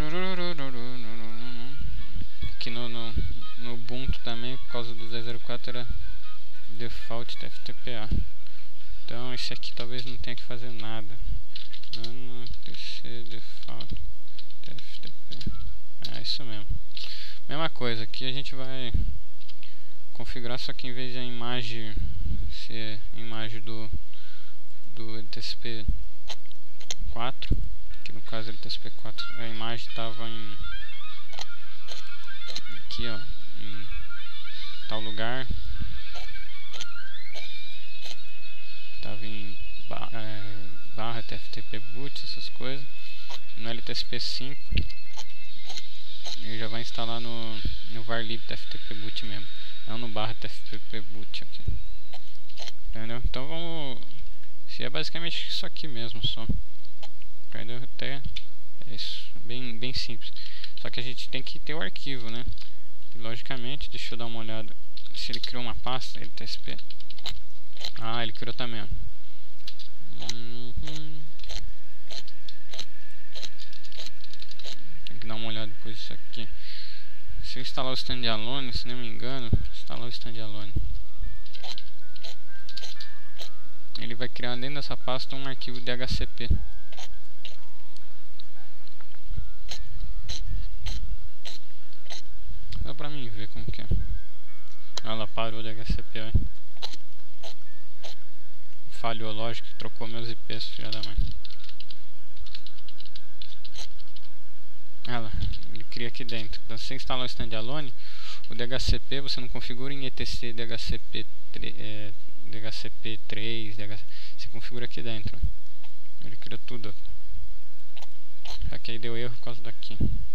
Aqui no, no, no Ubuntu também, por causa do zero zero quatro, era default T F T P A. Então esse aqui talvez não tenha que fazer nada. Nano T C default T F T P. É isso mesmo. Mesma coisa, aqui a gente vai configurar, só que em vez de a imagem ser a imagem do, do L T S P quatro, que no caso L T S P quatro, a imagem estava em aqui, ó, em tal lugar. Tava em ba é, barra T F T P boot, essas coisas. No L T S P cinco ele já vai instalar no, no varlib T F T P boot mesmo, não no barra T F T P boot aqui. Entendeu? Então vamos. Se é basicamente isso aqui mesmo só. Entendeu? Até é isso, bem, bem simples. Só que a gente tem que ter o arquivo, né? E, logicamente, deixa eu dar uma olhada se ele criou uma pasta, L T S P. Ah, ele criou também. Uhum. Tem que dar uma olhada depois disso aqui. Se eu instalar o standalone, se não me engano, instalar o standalone, ele vai criar dentro dessa pasta um arquivo D H C P. Dá pra mim ver como que é. Ela parou de H C P, ó. Falhou, lógico, que trocou meus I Ps, filha da mãe. Ela, ele cria aqui dentro. Então, se você instalar o standalone, o D H C P você não configura em etc D H C P, é, D H C P três, D H C P, você configura aqui dentro. Ele cria tudo. Aqui aí deu erro por causa daqui.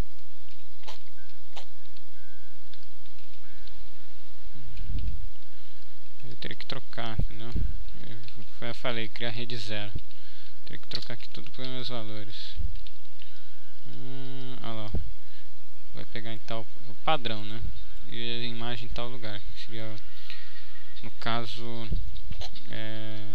Eu teria que trocar, entendeu? Eu, eu falei, criar rede zero. Teria que trocar aqui tudo pelos meus valores. Hum, olha lá. Vai pegar em tal. É o padrão, né? E a imagem em tal lugar. Seria, no caso, é,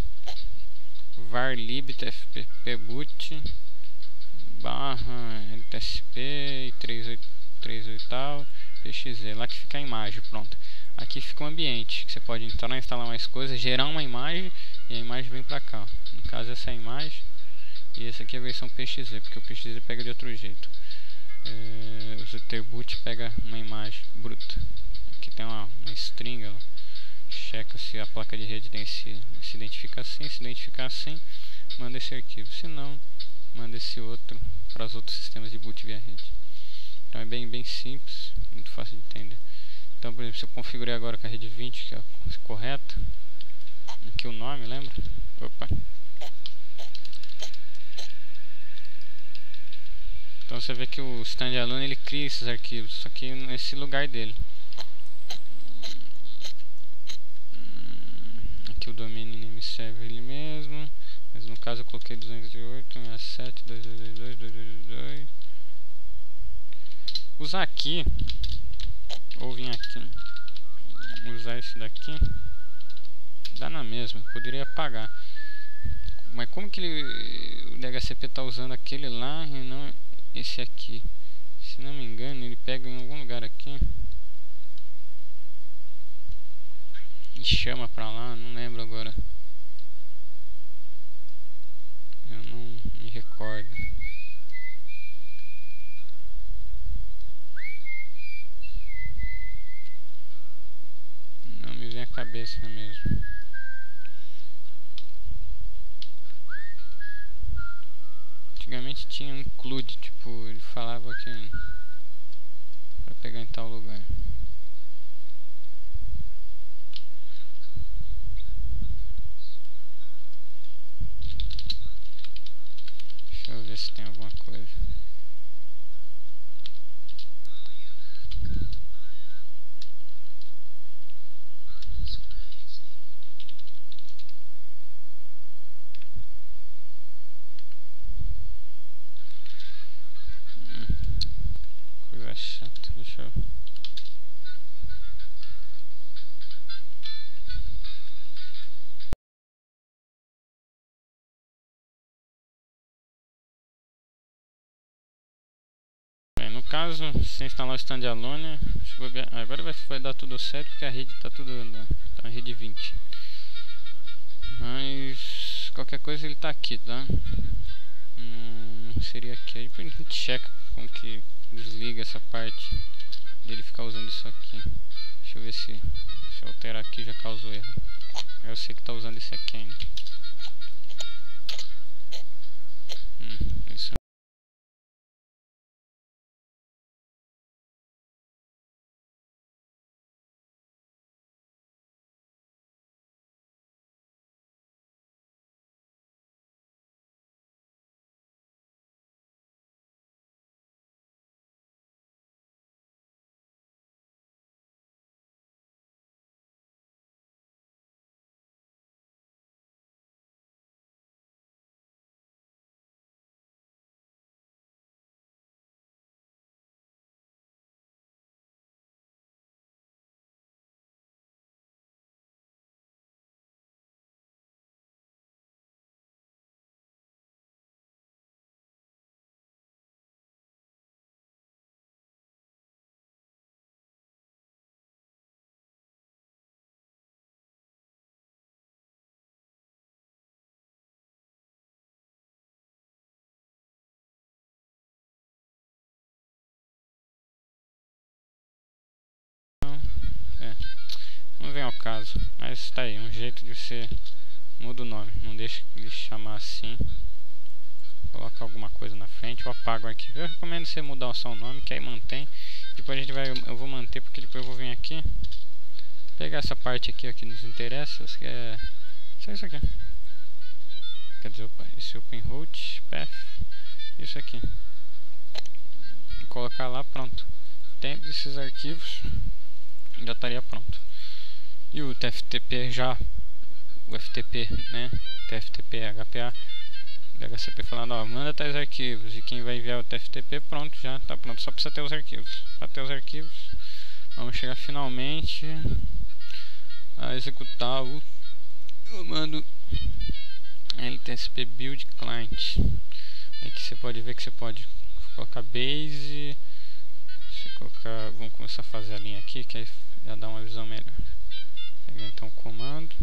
varlib T F T P boot barra L T S P e trinta e oito tal P X Z. Lá que fica a imagem, pronto. Aqui fica o ambiente, que você pode entrar, instalar mais coisas, gerar uma imagem e a imagem vem pra cá. No caso, essa é a imagem e essa aqui é a versão P X Z, porque o P X Z pega de outro jeito. É, o Zterboot pega uma imagem bruta. Aqui tem uma, uma string, ela checa se a placa de rede tem se, se identifica assim, se identificar assim, manda esse arquivo, se não, manda esse outro para os outros sistemas de boot via rede. Então é bem, bem simples, muito fácil de entender. Então, por exemplo, se eu configurei agora com a rede vinte, que é correto, aqui o nome, lembra? Opa. Então você vê que o standalone ele cria esses arquivos, só que nesse lugar dele. Aqui o domínio name serve ele mesmo, mas no caso eu coloquei duzentos e oito ponto um sete ponto dois dois dois ponto dois dois dois. Usar aqui ou vir aqui, usar esse daqui, dá na mesma, poderia apagar. Mas como que ele, o D H C P está usando aquele lá e não esse aqui? Se não me engano, ele pega em algum lugar aqui e chama pra lá, não lembro agora. Eu não me recordo. Não me vem a cabeça mesmo. Antigamente tinha um include, tipo, ele falava que pra pegar em tal lugar. Deixa eu ver se tem alguma coisa. Coisa chata, deixa eu... Bem, no caso, se instalar o standalone, agora vai, vai dar tudo certo porque a rede está tudo na, tá na rede vinte. Mas qualquer coisa ele está aqui, tá? Hum, seria aqui. Aí a gente checa como que desliga essa parte dele ficar usando isso aqui. Deixa eu ver se, se eu alterar aqui já causou erro. Eu sei que está usando esse aqui ainda. Hum, isso vem ao caso. Mas tá aí, um jeito de você muda o nome. Não deixa ele chamar assim. Coloca alguma coisa na frente ou apaga o arquivo. Eu recomendo você mudar só o nome, que aí mantém. Depois a gente vai, eu vou manter porque depois eu vou vir aqui pegar essa parte aqui ó, que nos interessa, que é só isso aqui. Quer dizer, opa, esse openroot path, isso aqui. E colocar lá, pronto. Dentro desses arquivos já estaria pronto. E o T F T P já, o F T P, né? T F T P, H P A, D H C P falando, ó, manda tais arquivos. E quem vai enviar o T F T P, pronto, já tá pronto. Só precisa ter os arquivos. Para ter os arquivos, vamos chegar finalmente a executar o comando L T S P build client. Aqui você pode ver que você pode colocar base. Se colocar, vamos começar a fazer a linha aqui, que aí já dá uma visão melhor. Pegar então o comando,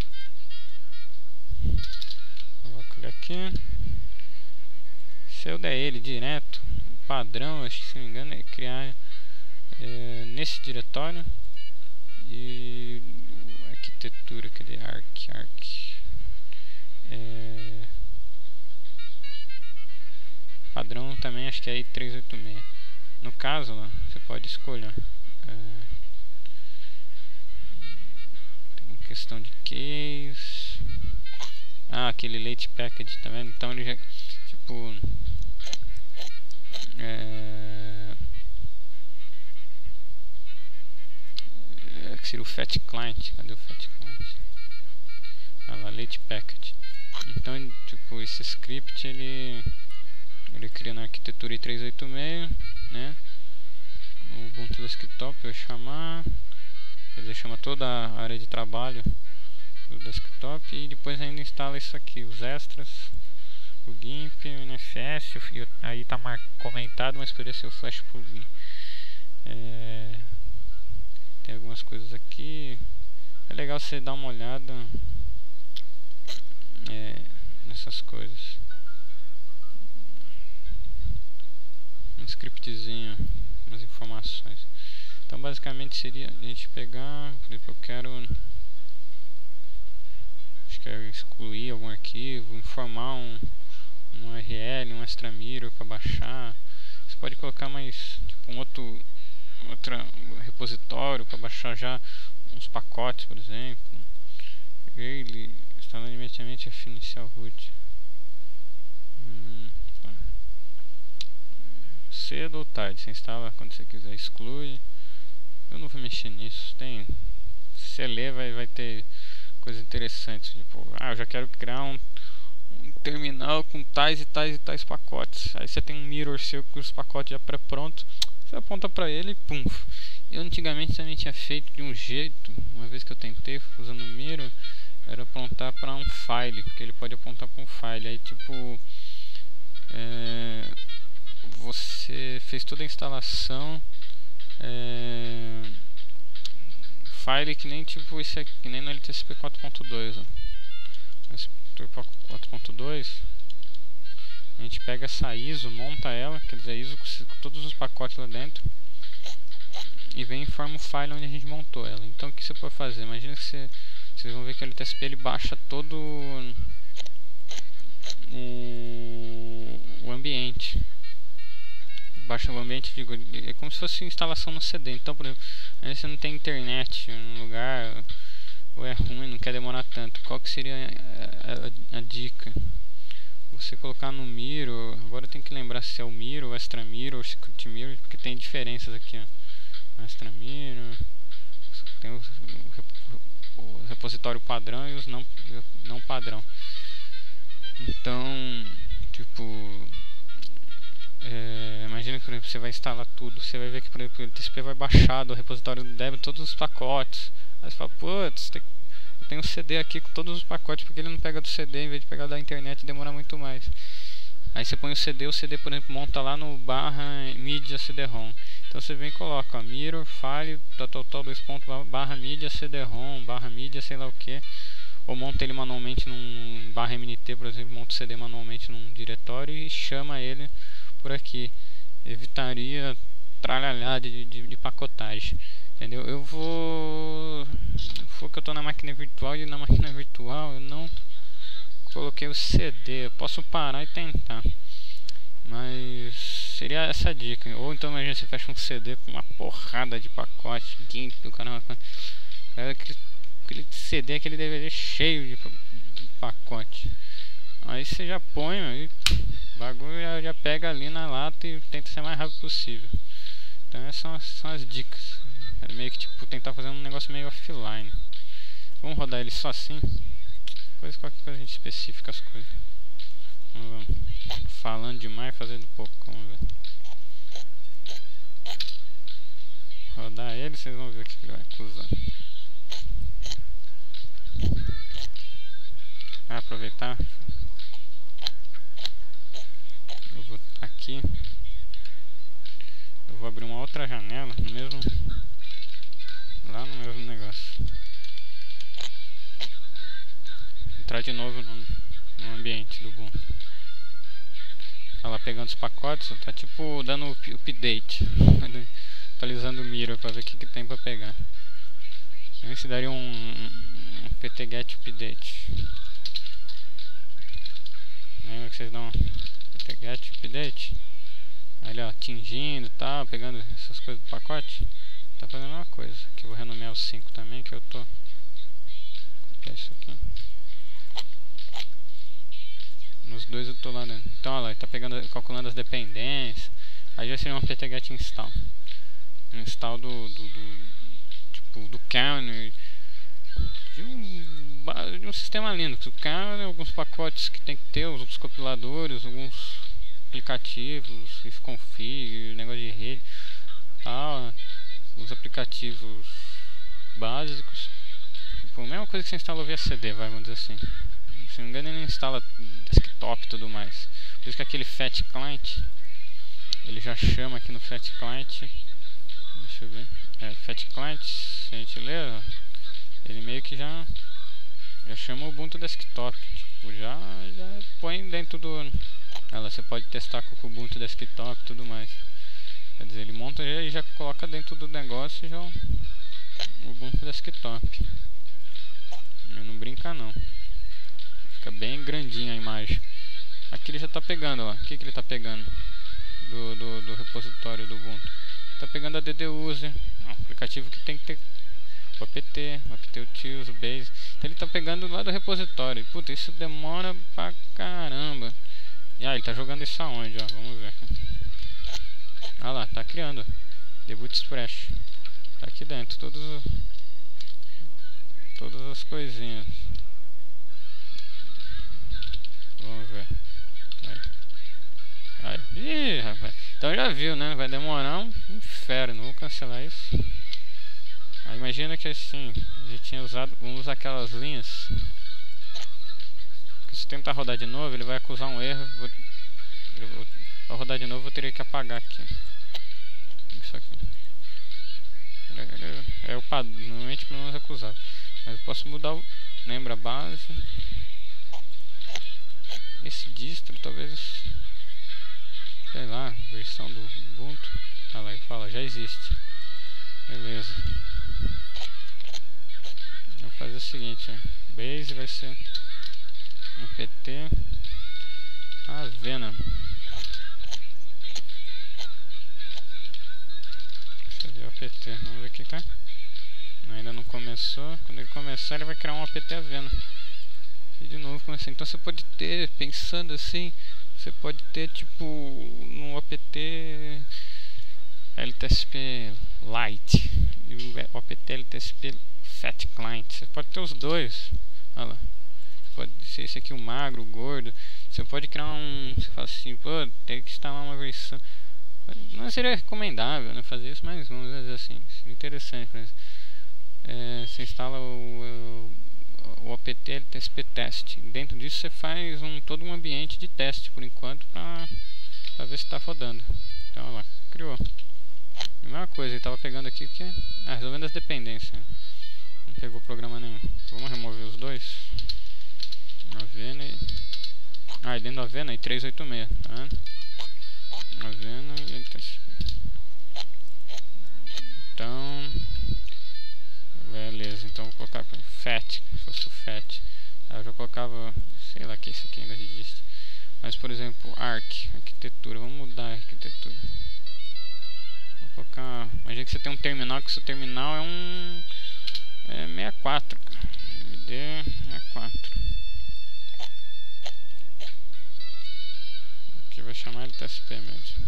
coloco ele aqui. Se eu der ele direto, o padrão, acho que se não me engano, é criar é, nesse diretório. E arquitetura, cadê? Arc, arc. É, padrão também acho que é I trezentos e oitenta e seis. No caso lá, você pode escolher é, tem uma questão de case. Ah, aquele late package, tá vendo? Então ele já tipo é, é, que seria o fat client. Cadê o fat client? Ah lá, late package. Então tipo esse script ele ele cria na arquitetura I trezentos e oitenta e seis, né? O Ubuntu Desktop eu chamar, quer dizer, chama toda a área de trabalho do desktop e depois ainda instala isso aqui, os extras, o GIMP, o N F S, o, aí tá mar, comentado, mas poderia ser o Flash Plugin. É, tem algumas coisas aqui, é legal você dar uma olhada é, nessas coisas. Um scriptzinho, umas informações. Então basicamente seria a gente pegar, por exemplo, eu quero acho que é excluir algum arquivo, informar um, um U R L, um extra mirror para baixar. Você pode colocar mais tipo um outro outra repositório para baixar já uns pacotes, por exemplo. Ele instalando imediatamente F inicial root. Hum, tá. Cedo ou tarde, você instala quando você quiser, exclui. Eu não vou mexer nisso. Tem, se você ler vai, vai ter coisas interessantes, tipo, ah, eu já quero criar um, um terminal com tais e tais e tais pacotes. Aí você tem um mirror seu com os pacotes já pré-prontos, você aponta pra ele e pum. Eu antigamente também tinha feito de um jeito, uma vez que eu tentei usando o mirror, era apontar para um file, porque ele pode apontar para um file. Aí tipo é, você fez toda a instalação é, file que nem tipo isso aqui, que nem no L T S P quatro ponto dois. quatro ponto dois a gente pega essa I S O, monta ela, quer dizer, I S O com todos os pacotes lá dentro, e vem e forma o file onde a gente montou ela. Então o que você pode fazer? Imagina que você, vocês vão ver que o L T S P ele baixa todo o, o ambiente. Baixa o ambiente, digo, é como se fosse instalação no C D. Então, por exemplo, aí você não tem internet no lugar, ou é ruim, não quer demorar tanto. Qual que seria a, a, a dica? Você colocar no mirror, agora tem que lembrar se é o mirror, o extra mirror, o secret mirror, porque tem diferenças aqui, ó. Extra mirror, tem o, o, o repositório padrão e os não, não padrão. Então, tipo, é, imagina que, por exemplo, você vai instalar tudo, você vai ver que, por exemplo, o L T S P vai baixar do repositório do Debian todos os pacotes. Aí você fala, putz, tem, eu tenho um C D aqui com todos os pacotes, porque ele não pega do C D, em vez de pegar da internet e demora muito mais. Aí você põe o C D, o C D, por exemplo, monta lá no barra media C D ROM. Então você vem e coloca, ó, mirror, file, total dois pontos, barra media C D ROM, barra media sei lá o que. Ou monta ele manualmente num barra M N T, por exemplo, monta o C D manualmente num diretório e chama ele por aqui. Evitaria tralhalhar de, de, de pacotagem. Entendeu? Eu vou... For que eu tô na máquina virtual e na máquina virtual eu não coloquei o C D. Eu posso parar e tentar. Mas seria essa a dica. Ou então imagina você fecha um C D com uma porrada de pacote, GIMP, o caramba. Aquele, aquele C D, aquele D V D cheio de, de pacote. Aí você já põe, aí o bagulho já, já pega ali na lata e tenta ser o mais rápido possível. Então essas são as, são as dicas. É meio que tipo tentar fazer um negócio meio offline. Vamos rodar ele só assim. Depois qualquer coisa a gente especifica as coisas. Vamos ver. Falando demais, fazendo pouco. Vamos ver. Rodar ele, vocês vão ver o que ele vai acusar. Vai aproveitar. Eu vou aqui. Eu vou abrir uma outra janela no mesmo. Lá no mesmo negócio. Entrar de novo no, no ambiente do Ubuntu. Tá lá pegando os pacotes, tá tipo dando update. Atualizando o Miro pra ver o que, que tem pra pegar. Esse daria um, um, um ptget update. Lembra que vocês dão ptget update? Aí ó, tingindo e tal, pegando essas coisas do pacote. Tá fazendo a mesma coisa. Aqui eu vou renomear o cinco também, que eu tô. Vou copiar isso aqui. Nos dois eu tô lá dentro. Então olha lá, ele tá pegando, calculando as dependências. Aí já seria um ptget install. Um install do, do, do tipo do kernel de um, de um sistema Linux. O kernel, alguns pacotes que tem que ter, os compiladores, alguns aplicativos, ifconfig, negócio de rede, tal, os aplicativos básicos. Tipo, a mesma coisa que você instala o V C D, vai, vamos dizer assim. Se não me engano, ele instala desktop e tudo mais. Por isso que aquele Fat Client, ele já chama aqui no Fat Client. Deixa eu ver. É, Fat Client, se a gente ler, ó, ele meio que já já chama o Ubuntu Desktop. Tipo, já, já põe dentro do. Ela, você pode testar com o Ubuntu Desktop e tudo mais. Quer dizer, ele monta e já, já coloca dentro do negócio já o Ubuntu Desktop. Não brinca não. Fica bem grandinha a imagem. Aqui ele já tá pegando, ó. O que, que ele tá pegando do, do, do repositório do Ubuntu? Tá pegando a DDuser, um aplicativo que tem que ter o apt, o apt-utils, o base. Então ele tá pegando lá do repositório. Puta, isso demora pra caramba. E ah, ele tá jogando isso aonde, ó? Vamos ver aqui. Ah lá, tá criando Debut Splash. Tá aqui dentro, todos todas as coisinhas. Vamos ver. Aí. Aí. Ih, rapaz. Então já viu, né? Vai demorar um inferno. Vou cancelar isso. Aí imagina que assim, a gente tinha usado, vamos usar aquelas linhas. Que se tentar rodar de novo, ele vai acusar um erro. Vou, eu vou, pra rodar de novo, eu teria que apagar aqui. Isso aqui. Ele, ele, é o padrão, normalmente pelo menos acusado. Mas eu posso mudar o. Lembra a base. Esse distro, talvez. Sei lá, versão do Ubuntu. Olha lá, ele fala, já existe. Beleza. Vou fazer o seguinte, ó. Base vai ser apt Avena. Deixa eu ver o apt, vamos ver o que tá. Ainda não começou. Quando ele começar, ele vai criar um apt Avena. E de novo começar. Então você pode ter, pensando assim, você pode ter tipo no apt L T S P Lite e o apt L T S P Fat Client. Você pode ter os dois. Olha lá. Pode ser esse aqui o magro, o gordo. Você pode criar um. Você fala assim, pô, tem que instalar uma versão. Não seria recomendável, né, fazer isso, mas vamos dizer assim, seria interessante. Mas, é, você instala o, o, o apt L T S P Test. Dentro disso você faz um, todo um ambiente de teste por enquanto para ver se está rodando. Então olha lá, criou. A mesma coisa, ele estava pegando aqui o que? Ah, resolvendo as dependências. Não pegou programa nenhum. Vamos remover os dois. Avena e. Ah, e dentro do Avena e trezentos e oitenta e seis, tá vendo? Avena e L T S P. Então. Beleza, então vou colocar fat, se fosse o fat. Aí eu já colocava, sei lá que isso aqui ainda existe. Mas por exemplo, arc, arquitetura, vamos mudar a arquitetura. Vou colocar, imagina que você tem um terminal, que seu terminal é um é sessenta e quatro, M D sessenta e quatro. Aqui vai chamar L T S P mesmo.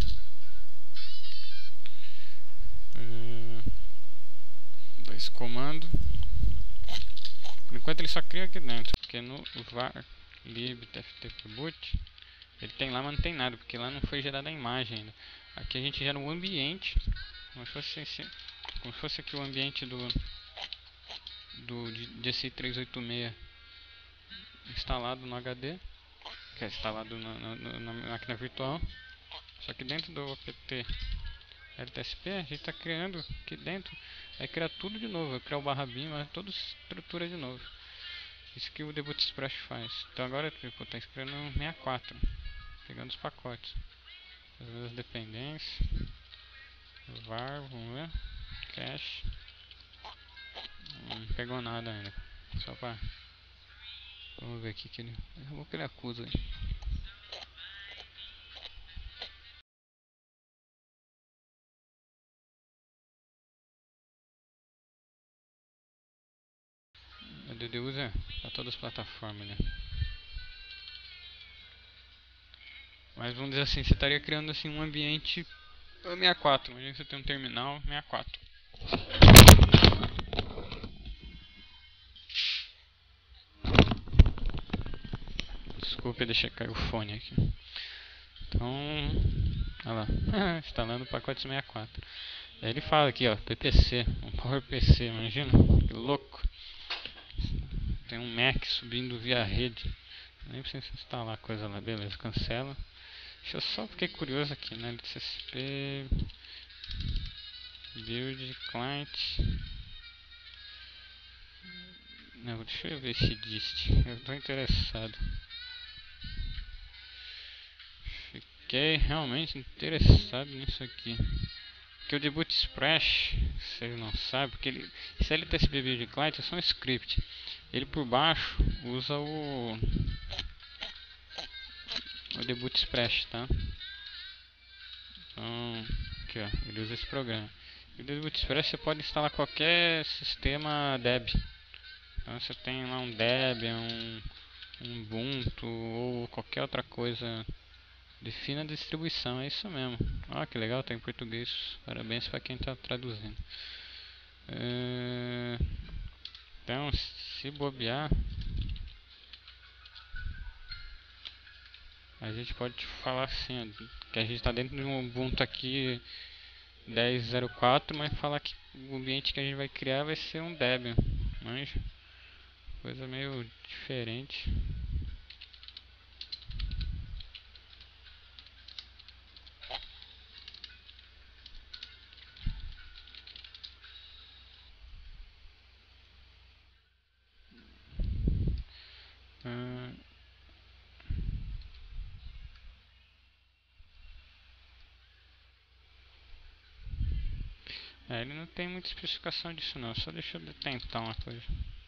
Uh, dá esse comando. Por enquanto ele só cria aqui dentro, porque no var lib tftpboot ele tem lá, mas não tem nada, porque lá não foi gerada a imagem ainda. Aqui a gente gera um ambiente, como se fosse, esse, como se fosse aqui o ambiente do do D C trezentos e oitenta e seis instalado no H D, que é instalado na, na, na máquina virtual. Só que dentro do apt L T S P a gente está criando aqui dentro, vai criar tudo de novo, vai criar o barra bin, mas toda estrutura de novo. Isso que o Debut Express faz. Então agora tipo, está escrevendo sessenta e quatro, pegando os pacotes, fazendo as dependências, var, vamos ver, cache, não pegou nada ainda, só para, vamos ver aqui que ele, eu vou que ele acusa aí. O D D usa para todas as plataformas, né? Mas vamos dizer assim, você estaria criando assim um ambiente sessenta e quatro, imagina que você tem um terminal sessenta e quatro. Desculpa, deixei cair o fone aqui. Então, olha lá, instalando o pacote sessenta e quatro. Aí ele fala aqui, ó, P P C, um PowerPC, imagina, que louco. Tem um Mac subindo via rede. Nem precisa instalar a coisa lá, beleza, cancela. Deixa eu só, fiquei curioso aqui, né, L T S P build client. Não, deixa eu ver esse dist, eu tô interessado. Fiquei realmente interessado nisso aqui. Porque o Debut Express, vocês não sabem, porque ele, esse L T S P build client é só um script. Ele por baixo usa o, o Debut Express, tá? Então, aqui ó, ele usa esse programa. E o Debut Express você pode instalar qualquer sistema Deb. Então você tem lá um Debian, um, um Ubuntu ou qualquer outra coisa. Defina a distribuição, é isso mesmo. Ó, que legal, tá em português. Parabéns para quem está traduzindo. É... Então, se bobear, a gente pode falar assim, ó, que a gente está dentro de um Ubuntu aqui dez ponto zero quatro, mas falar que o ambiente que a gente vai criar vai ser um Debian, manja? Coisa meio diferente. Ah, é, ele não tem muita especificação disso não, só deixa eu tentar uma coisa.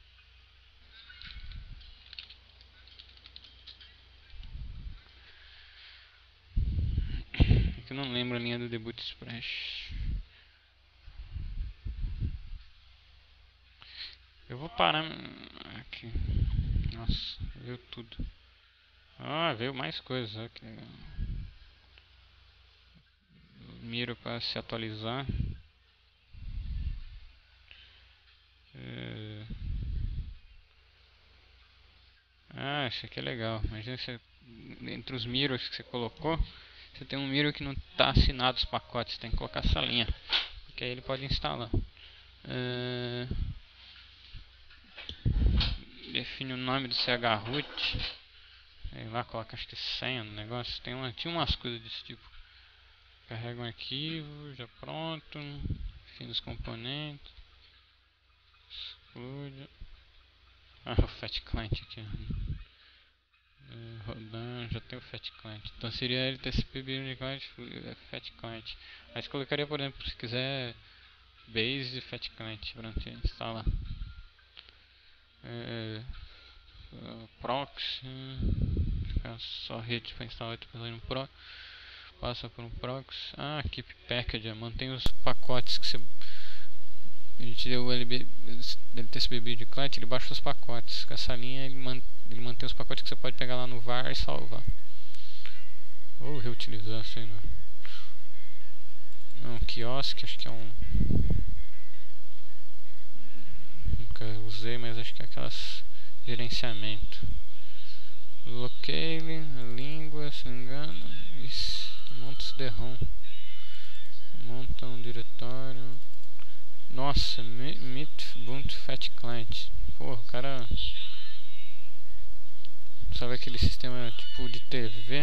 É que eu não lembro a linha do Debut Express. Eu vou parar aqui. Nossa, veio tudo. Ah, veio mais coisas. Aqui. Miro para se atualizar. É... Ah, isso aqui é legal. Imagina você, entre os mirrors que você colocou, você tem um mirror que não está assinado os pacotes. Você tem que colocar essa linha, porque aí ele pode instalar. É... Define o nome do chroot. Sei lá, coloca acho que senha no negócio. Tem uma, tinha umas coisas desse tipo. Carrega um arquivo, já pronto. Define os componentes. Exclude. Ah, o Fat Client aqui. É, rodando, já tem o Fat Client. Então seria L T S P build client, Fat Client. Aí você colocaria, por exemplo, se quiser Base Fat Client para instalar. é, uh, proxy, é só rede para instalar no pro, passa por um proxy. Ah, keep package, mantém os pacotes que você, a gente deu o L B, L T S B build client, ele baixa os pacotes. Com essa linha ele, man, ele mantém os pacotes que você pode pegar lá no var e salvar ou reutilizar, sei lá. É um quiosque, acho que é um, nunca usei, mas acho que é aquelas gerenciamento. Locale, língua, se não me engano. Isso, monta C D ROM, monta um diretório. Nossa, Meet Ubuntu Fat Client. Porra, o cara sabe aquele sistema tipo de T V.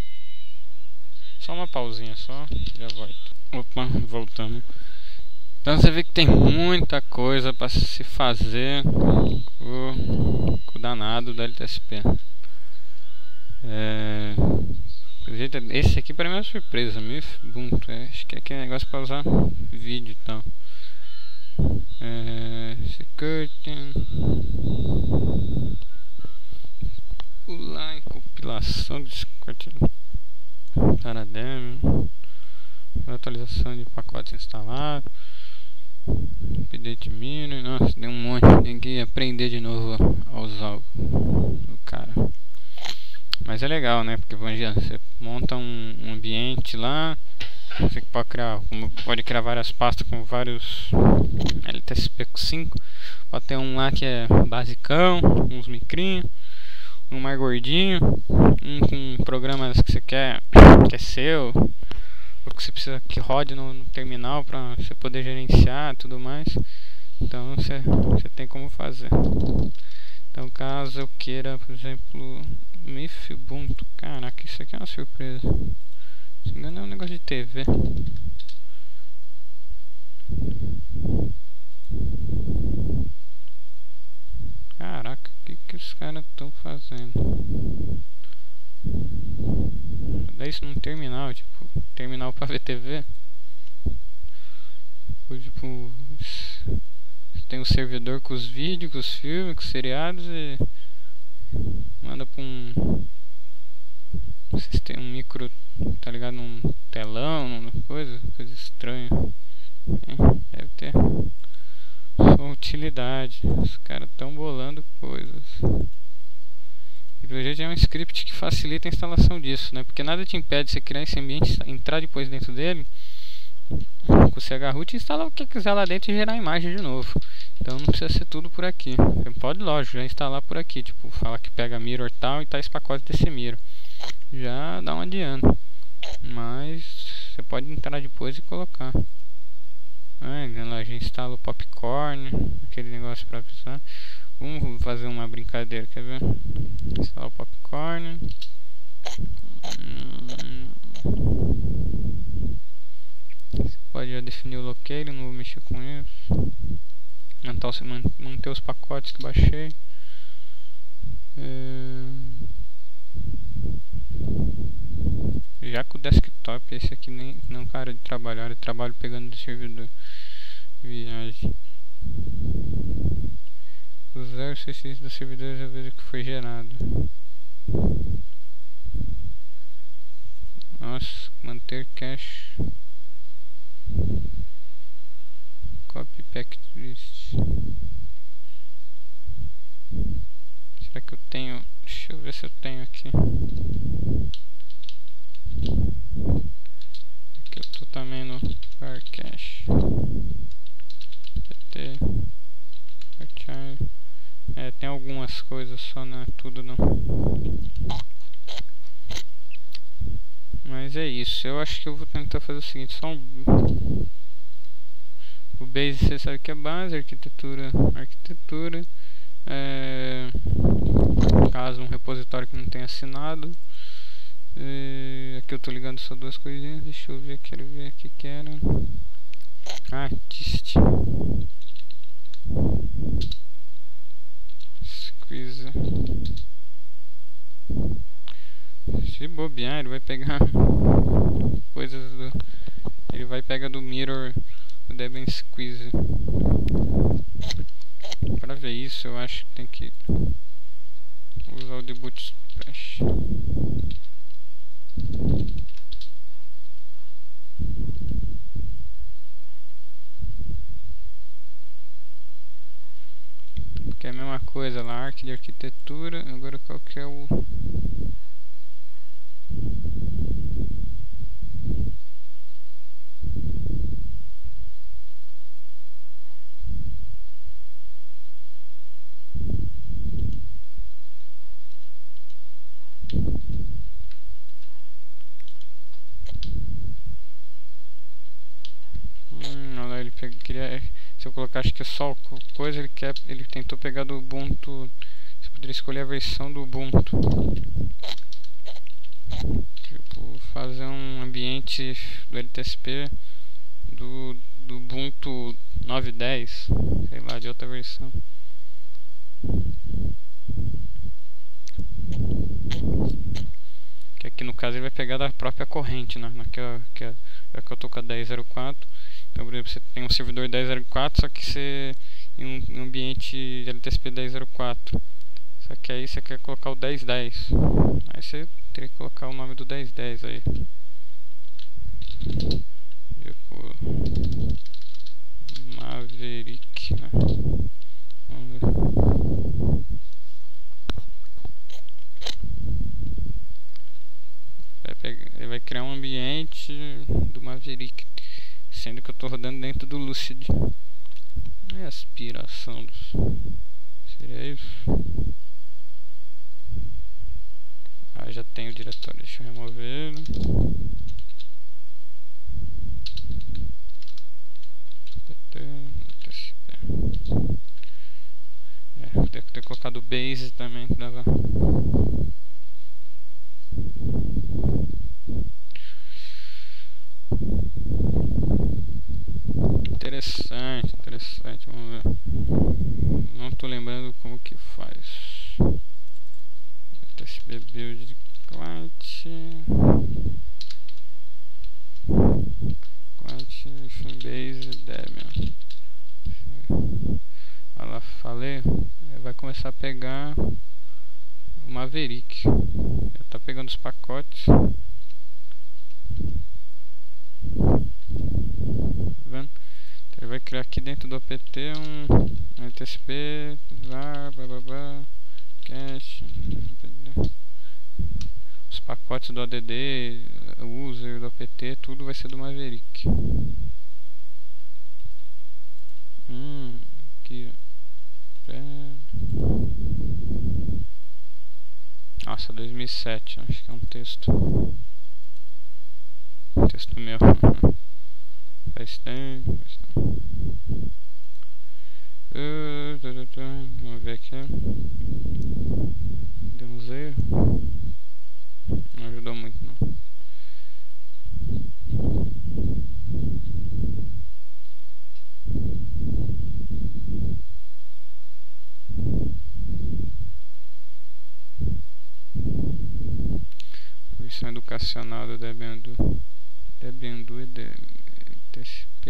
Só uma pausinha só, já volto. Opa, voltamos. Então você vê que tem muita coisa para se fazer com, com o danado do L T S P. É, esse aqui para mim é uma surpresa, Ubuntu. É, acho que é aquele negócio para usar vídeo e tal. É, Security. Pular em compilação de Security. Parademo. Atualização de pacotes instalados. Update mínimo. Nossa, tem um monte. Tem que aprender de novo a usar o, o cara. Mas é legal, né? Porque você monta um, um ambiente lá. Você pode criar, pode criar várias pastas com vários L T S P cinco. Pode ter um lá que é basicão, uns micrinhos, um mais gordinho, um com programas que você quer, que é seu, ou que você precisa que rode no, no terminal para você poder gerenciar e tudo mais. Então você, você tem como fazer. Então caso eu queira, por exemplo, Mif Ubuntu, caraca, isso aqui é uma surpresa. Se não me engano é um negócio de T V. Caraca, o que, que os caras estão fazendo? Dá isso num terminal, tipo, terminal pra ver T V. Ou, tipo, tem um servidor com os vídeos, com os filmes, com os seriados e manda pra um. Vocês têm um micro, tá ligado? Num telão, numa coisa, coisa estranha. É, deve ter sua utilidade. Os caras estão bolando coisas. E pelo jeito é um script que facilita a instalação disso, né? Porque nada te impede de você criar esse ambiente, entrar depois dentro dele com o chroot, instalar o que quiser lá dentro e gerar a imagem de novo. Então não precisa ser tudo por aqui. Você pode, lógico, já instalar por aqui. Tipo, fala que pega mirror tal e tá esse pacote desse mirror. Já dá um adianto. Mas você pode entrar depois e colocar. Ah, lá já instala o popcorn, aquele negócio pra precisar. Vamos fazer uma brincadeira, quer ver? Instalar o popcorn. Você pode já definir o locale, não vou mexer com isso. Então você manter os pacotes que baixei. É... Já com o desktop, esse aqui nem não cara de trabalhar, eu trabalho pegando do servidor. Viagem. Usar o C S S do servidor já vejo que foi gerado. Nossa, manter cache. Copy package list. Será que eu tenho? Deixa eu ver se eu tenho aqui. Aqui eu tô também no var cache. Pt. Archive. É, tem algumas coisas só, não é tudo não. Mas é isso, eu acho que eu vou tentar fazer o seguinte, só um... O base você sabe que é base, arquitetura, arquitetura. É... Caso um repositório que não tenha assinado. É... Aqui eu tô ligando só duas coisinhas, deixa eu ver, quero ver o que que era. Artist. Squeeze. Se bobear, ele vai pegar coisas do... Ele vai pegar do mirror do Debian Squeeze. Pra ver isso, eu acho que tem que usar o debut splash. Que é a mesma coisa lá, arte de arquitetura. Agora qual que é o... Hum, olha lá, ele pega, queria, se eu colocar acho que é só coisa, ele quer, ele tentou pegar do Ubuntu. Você poderia escolher a versão do Ubuntu. Tipo, fazer um ambiente do L T S P do, do Ubuntu nove ponto dez, sei lá, de outra versão. Que aqui no caso ele vai pegar da própria corrente, né? Naquela que, é, que eu tô com a dez zero quatro. Então, por exemplo, você tem um servidor dez zero quatro, só que você em um, em um ambiente L T S P dez zero quatro. Só que aí você quer colocar o dez dez. Aí você teria que colocar o nome do dez dez aí. Tipo, Maverick, né? Vamos ver. Vai pegar, ele vai criar um ambiente do Maverick, sendo que eu estou rodando dentro do Lucid. É aspiração dos... Seria isso? Ah, já tem o diretório, deixa eu remover, né? É, vou ter que ter colocado o base também, dava. Interessante, interessante, vamos ver. Não tô lembrando como que faz. T S P build client client base debian. Olha lá, falei, vai começar a pegar o Maverick. Já tá pegando os pacotes. Tá vendo? Então ele vai criar aqui dentro do apt um L T S P, var, bababá, cache, os pacotes do A D D, o user do apt, tudo vai ser do Maverick. Hum, aqui, é. Nossa, dois mil e sete, acho que é um texto. Um texto meu. Faz tempo. Faz tempo. Uh, tu, tu, tu. Vamos ver aqui. Deu um zero. Não ajudou muito, não. Versão educacional do Debian do Debian do e L T S P.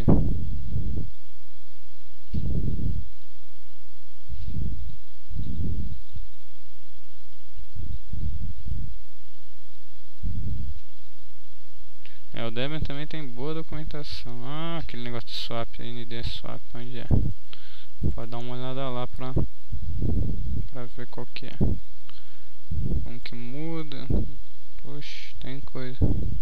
É, o Debian também tem boa documentação. Ah, aquele negócio de swap, N D swap, onde é? Pode dar uma olhada lá pra, pra ver qual que é. Como que muda. Poxa, tem coisa.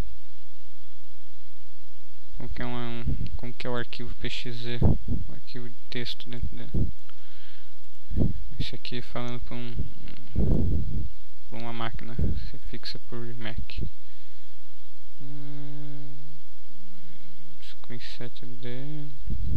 Como que é, um, como que é o arquivo P X Z, o arquivo de texto dentro dele. Esse aqui falando para um, um, uma máquina, você fixa por Mac. Hum, screenset D.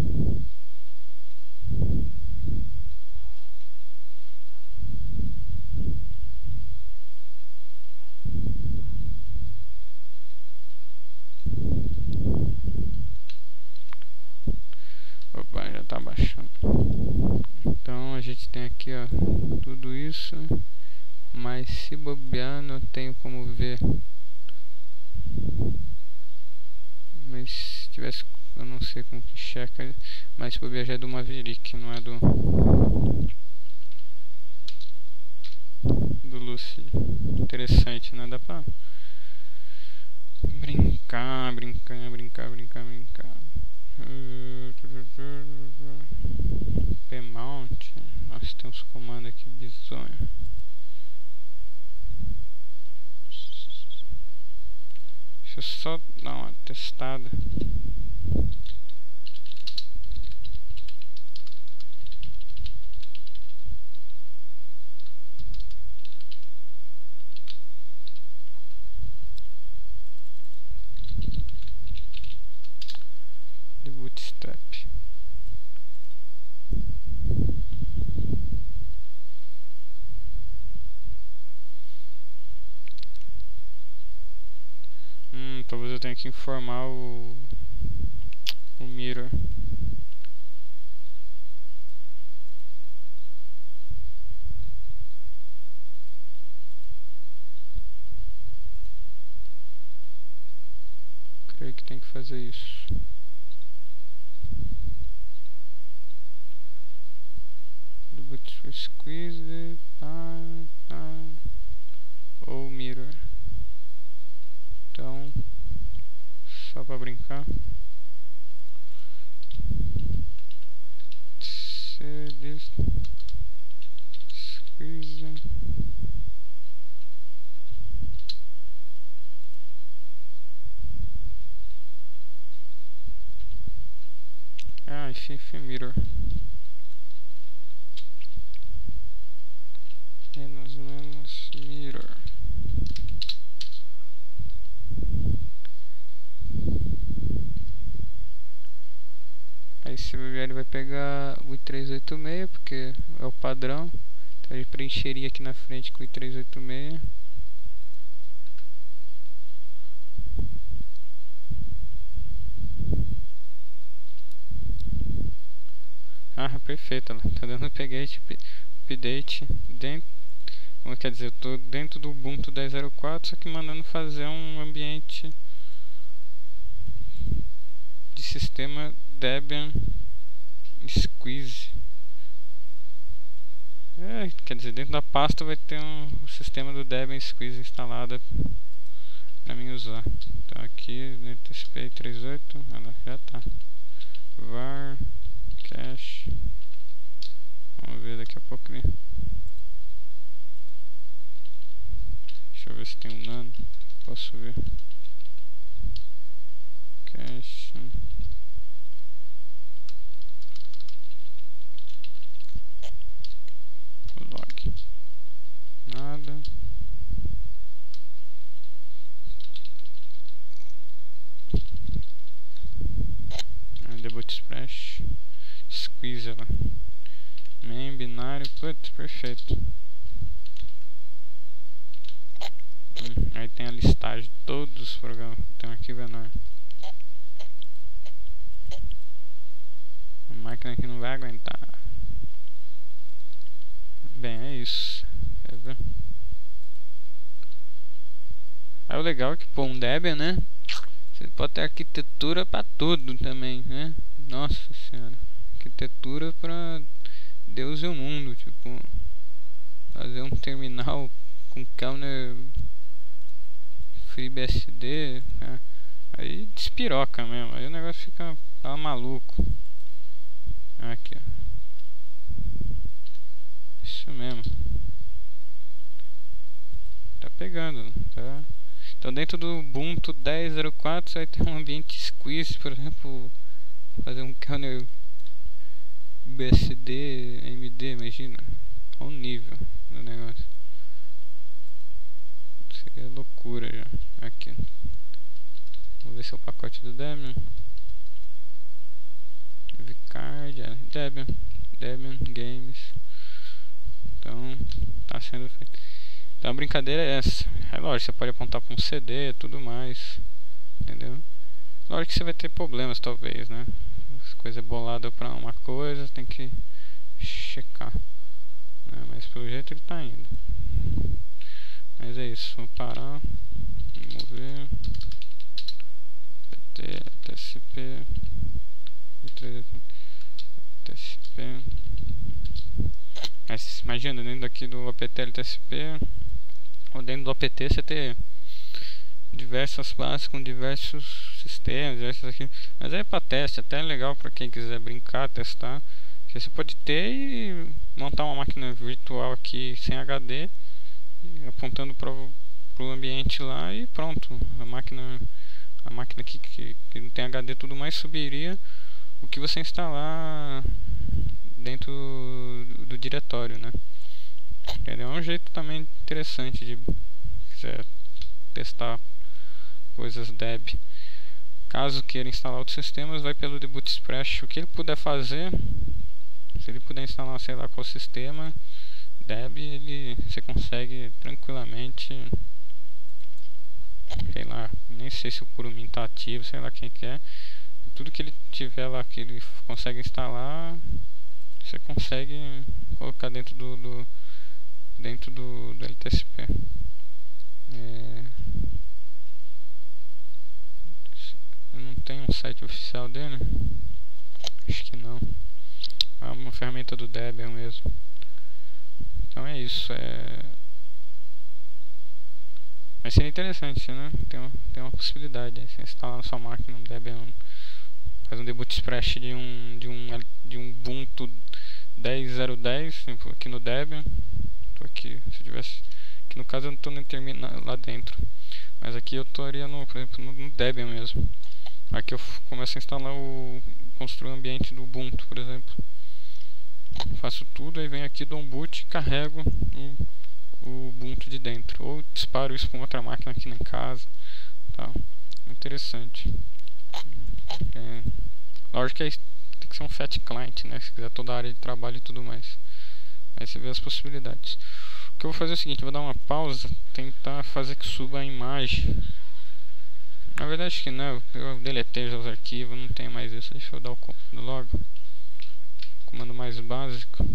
Opa, já tá baixando. Então a gente tem aqui, ó, tudo isso, mas se bobear não tenho como ver. Mas se tivesse, eu não sei como que checa, mas se bobear já é do Maverick, não é do fosse interessante, né? Dá pra brincar, brincar, brincar, brincar, brincar. P-mount. Nossa, tem uns comandos aqui bizonhos. Deixa eu só dar uma testada. The Bootstrap. Hum, talvez eu tenha que informar o o mirror. Creio que tem que fazer isso. The Bootstrap Squeeze ah, ah, ou mirror. Então, só para brincar, this squeeze. Ah, if mirror menos menos mirror. Aí se ele vai pegar o i trezentos e oitenta e seis, porque é o padrão. Então ele preencheria aqui na frente com o i trezentos e oitenta e seis. Ah, perfeito, ela tá dando update, update dentro, como quer dizer, eu tô dentro do Ubuntu dez ponto zero quatro, só que mandando fazer um ambiente de sistema Debian Squeeze. É, quer dizer, dentro da pasta vai ter um o sistema do Debian Squeeze instalado para mim usar. Então aqui no T C P trinta e oito, ela já tá. Var cache. Vamos ver daqui a pouco. Né? Deixa eu ver se tem um nano. Posso ver. Cache. Log. Nada. The Bootstrap Squeeze lá. Main binário, putz, perfeito. Hum, aí tem a listagem de todos os programas. Tem um arquivo enorme. A máquina que não vai aguentar. Bem, é isso. Quer ver? Aí o legal é que, pô, um Debian, né? Você pode ter arquitetura pra tudo também, né? Nossa senhora. Arquitetura pra Deus e o mundo. Tipo, fazer um terminal com kernel FreeBSD. Né? Aí despiroca mesmo. Aí o negócio fica tá maluco. Aqui, ó. Isso mesmo. Tá pegando, tá? Então dentro do Ubuntu dez ponto zero quatro você vai ter um ambiente Squeeze, por exemplo, fazer um kernel B S D, M D, imagina, olha o nível do negócio. Seria loucura já. Aqui, vamos ver se é o pacote do Debian. Vcard, é, Debian, Debian Games. Então, tá sendo feito. Então a brincadeira é essa. É lógico, você pode apontar para um C D e tudo mais. Entendeu? Lógico que você vai ter problemas talvez, né? As coisas boladas para uma coisa, tem que checar. Né? Mas pelo jeito ele tá indo. Mas é isso, vou parar. Vamos ver. T S P T S P. Mas imagina, dentro aqui do apt L T S P ou dentro do apt você ter diversas classes com diversos sistemas, diversos aqui. Mas é para teste, até é legal para quem quiser brincar, testar. Que você pode ter e montar uma máquina virtual aqui sem H D, apontando para o ambiente lá e pronto. A máquina, a máquina que, que, que não tem H D tudo mais subiria o que você instalar dentro do, do diretório, né? Entendeu? É um jeito também interessante de quiser testar coisas Deb. Caso queira instalar outros sistemas, vai pelo Debut Express. O que ele puder fazer, se ele puder instalar, sei lá qual sistema Deb, ele você consegue tranquilamente, sei lá, nem sei se o Kurumin está ativo, sei lá quem que é. Tudo que ele tiver lá que ele consegue instalar, você consegue colocar dentro do, do dentro do, do L T S P. É, eu não tenho um site oficial dele, acho que não. É uma ferramenta do Debian mesmo. Então é isso. É... Mas seria interessante, né? Tem uma, tem uma possibilidade. Você instalar na sua máquina um Debian, faz um debut express de um de um de um Ubuntu dez ponto zero dez aqui no Debian. Tô aqui, se eu tivesse aqui no caso eu não estou nem terminando lá dentro, mas aqui eu estaria no, por exemplo, no, no Debian mesmo. Aqui eu começo a instalar o construir o ambiente do Ubuntu, por exemplo. Faço tudo, aí venho aqui, dou um boot e carrego o, o Ubuntu de dentro, ou disparo isso com outra máquina aqui em casa, tá? Interessante. É, lógico que aí tem que ser um fat client, né? Se quiser toda a área de trabalho e tudo mais. Aí você vê as possibilidades. O que eu vou fazer é o seguinte, eu vou dar uma pausa, tentar fazer que suba a imagem. Na verdade acho que não, eu deletei já os arquivos, não tem mais isso. Deixa eu dar o comando logo. Comando mais básico.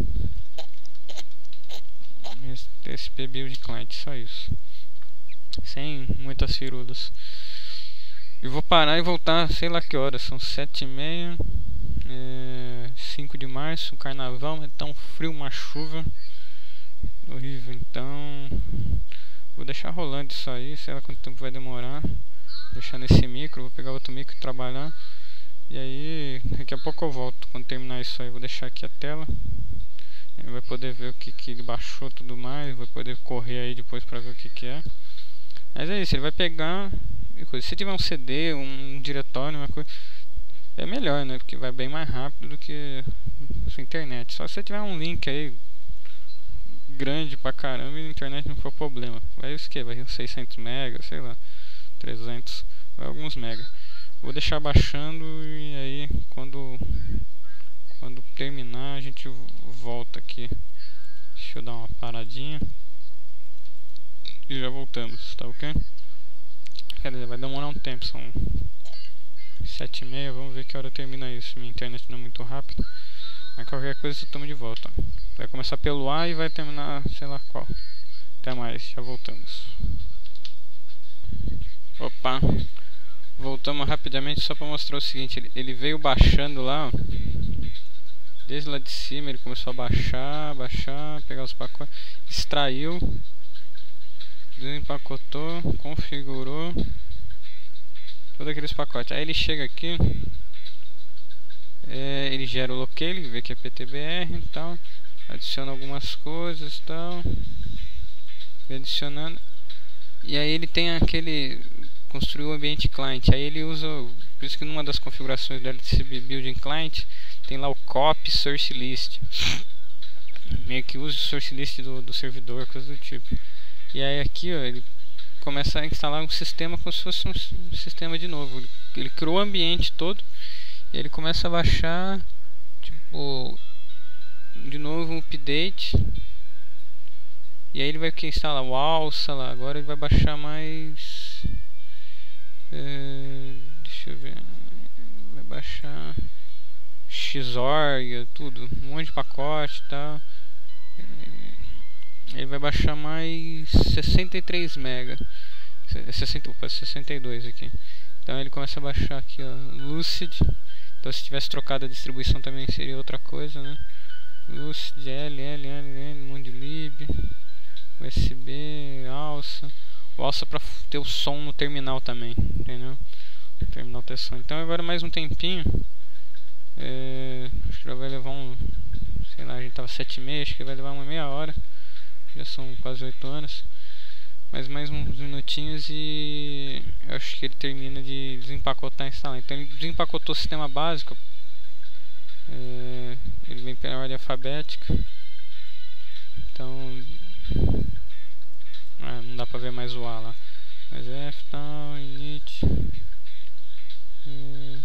T S P build client, só isso. Sem muitas firulas. E vou parar e voltar, sei lá que horas, são sete e meia, é, cinco de março, carnaval, mas tá um frio, uma chuva horrível, então vou deixar rolando isso aí, sei lá quanto tempo vai demorar. Deixar nesse micro, vou pegar outro micro e trabalhar. E aí, daqui a pouco eu volto, quando terminar isso aí, vou deixar aqui a tela. Ele vai poder ver o que, que ele baixou, tudo mais, vai poder correr aí depois pra ver o que que é. Mas é isso, ele vai pegar... Se tiver um C D, um diretório, uma coisa, é melhor, né? Porque vai bem mais rápido do que a sua internet. Só se você tiver um link aí grande pra caramba e a internet não for problema. Vai isso que? Vai uns seiscentos megas, sei lá, trezentos, vai alguns megas. Vou deixar baixando e aí quando quando terminar a gente volta aqui. Deixa eu dar uma paradinha e já voltamos, tá ok? Quer dizer, vai demorar um tempo, são sete e meia, vamos ver que hora termina isso. Minha internet não é muito rápida, mas qualquer coisa você toma de volta. Vai começar pelo A e vai terminar sei lá qual. Até mais, já voltamos. Opa, voltamos rapidamente só para mostrar o seguinte, ele, ele veio baixando lá, ó. Desde lá de cima ele começou a baixar, baixar, pegar os pacotes, extraiu, desempacotou, configurou todos aqueles pacotes. Aí ele chega aqui, é, ele gera o locale, vê que é P T B R e tal, adiciona algumas coisas e tal, vai adicionando, e aí ele tem aquele construir o ambiente client. Aí ele usa, por isso que numa das configurações do L T S P Building Client tem lá o copy source list, meio que usa o source list do, do servidor, coisa do tipo. E aí aqui, ó, ele começa a instalar um sistema como se fosse um, um sistema de novo. Ele, ele criou o ambiente todo e ele começa a baixar, tipo, de novo um update. E aí ele vai que instalar o alça lá. Agora ele vai baixar mais. É, deixa eu ver. Vai baixar Xorg, tudo, um monte de pacote e tal. É, ele vai baixar mais sessenta e três mega, sessenta, opa, sessenta e dois aqui. Então ele começa a baixar aqui, ó, Lucid. Então se tivesse trocado a distribuição também seria outra coisa, né? Lucid, L, L, L, L, um monte de lib. U S B, alça. O alça pra ter o som no terminal também, entendeu? O terminal ter som. Então agora mais um tempinho. É, acho que já vai levar um... Sei lá, a gente tava sete e meia, acho que vai levar uma meia hora. Já são quase oito horas. Mas mais uns minutinhos e eu acho que ele termina de desempacotar e instalar. Então ele desempacotou o sistema básico. É, ele vem pela ordem alfabética. Então ah, não dá pra ver mais o A lá. Mas é F tal, init. É,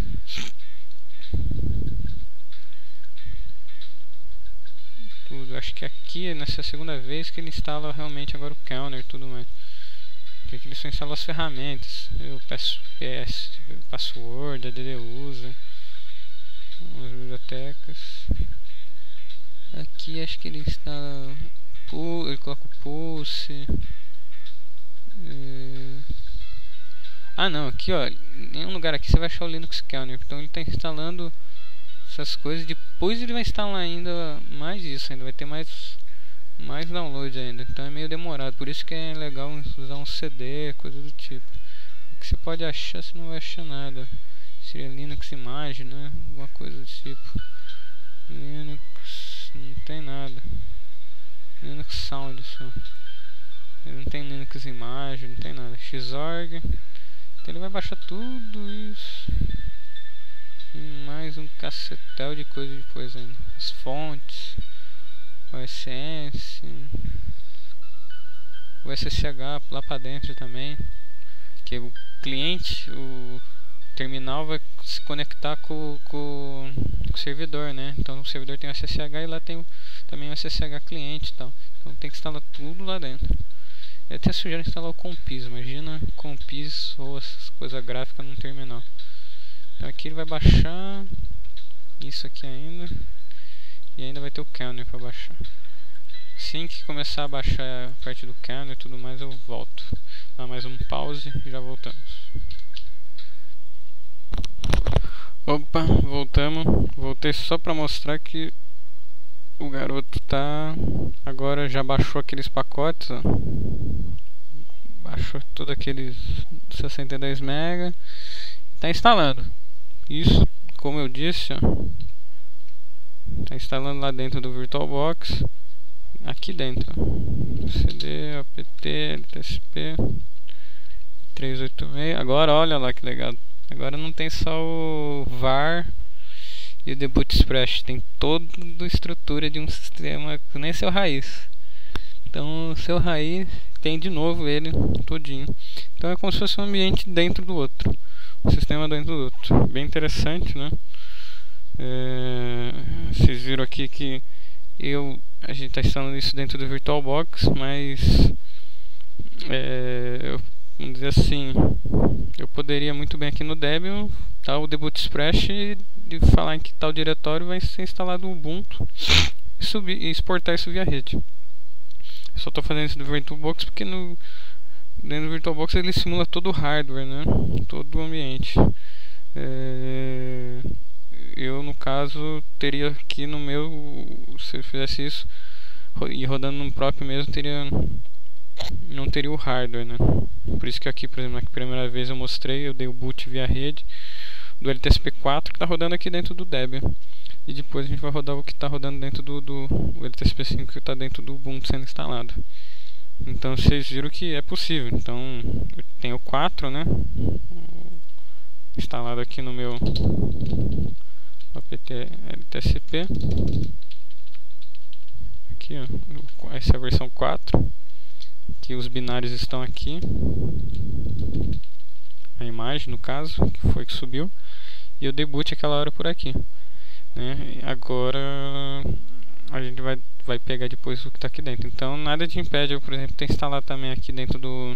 tudo. Acho que aqui nessa segunda vez que ele instala realmente agora o kernel e tudo mais. Porque aqui ele só instala as ferramentas. Eu peço P S, password, A D D usa, as bibliotecas. Aqui acho que ele instala, ele coloca o pulse. É... Ah não, aqui ó, em nenhum lugar aqui você vai achar o Linux kernel. Então ele está instalando essas coisas, depois ele vai instalar ainda mais isso, ainda vai ter mais mais download ainda, então é meio demorado, por isso que é legal usar um C D, coisa do tipo. O que você pode achar, você não vai achar nada. Seria Linux Imagem, né, alguma coisa do tipo. Linux, não tem nada. Linux Sound só. Não tem Linux Imagem, não tem nada. Xorg. Então ele vai baixar tudo isso. E mais um cacetel de coisa depois ainda. As fontes, o S S, o S S H lá pra dentro também. Que o cliente, o terminal vai se conectar com, com, com o servidor, né? Então o servidor tem o S S H e lá tem o, também o S S H cliente e tal. Então tem que instalar tudo lá dentro. Eu até sugiro instalar o Compiz. Imagina Compiz ou essas coisas gráficas num terminal. Então aqui ele vai baixar isso aqui ainda. E ainda vai ter o kernel para baixar. Assim que começar a baixar a parte do kernel e tudo mais, eu volto. Dá mais um pause e já voltamos. Opa, voltamos. Voltei só para mostrar que o garoto tá... Agora já baixou aqueles pacotes, ó. Baixou todos aqueles sessenta e dois mega. Tá instalando. Isso, como eu disse, ó, tá instalando lá dentro do VirtualBox. Aqui dentro, ó. C D, apt, L T S P trezentos e oitenta e seis. Agora olha lá que legal. Agora não tem só o var e o debut express, tem toda a estrutura de um sistema que nem seu raiz. Então o seu raiz tem de novo ele todinho. Então é como se fosse um ambiente dentro do outro, um sistema dentro do outro. Bem interessante, né? É, vocês viram aqui que eu a gente está instalando isso dentro do VirtualBox, mas é, eu, vamos dizer assim, eu poderia muito bem aqui no Debian dar o debut express e de falar em que tal diretório vai ser instalado o Ubuntu e, subir, e exportar isso via rede. Eu só estou fazendo isso do VirtualBox porque no, dentro do VirtualBox ele simula todo o hardware, né? Todo o ambiente. É, eu no caso teria aqui no meu, se eu fizesse isso e rodando no próprio mesmo, teria não teria o hardware, né? Por isso que aqui, por exemplo, na primeira vez eu mostrei, eu dei o boot via rede do L T S P quatro que está rodando aqui dentro do Debian. E depois a gente vai rodar o que está rodando dentro do, do o L T S P cinco que está dentro do Ubuntu sendo instalado. Então vocês viram que é possível. Então eu tenho o quatro, né, instalado aqui no meu apt L T S P. Aqui, ó, essa é a versão quatro. Que os binários estão aqui. A imagem, no caso, que foi que subiu. E o debut aquela hora por aqui, né? Agora a gente vai, vai pegar depois o que está aqui dentro. Então nada te impede, eu, por exemplo, ter instalado também aqui dentro do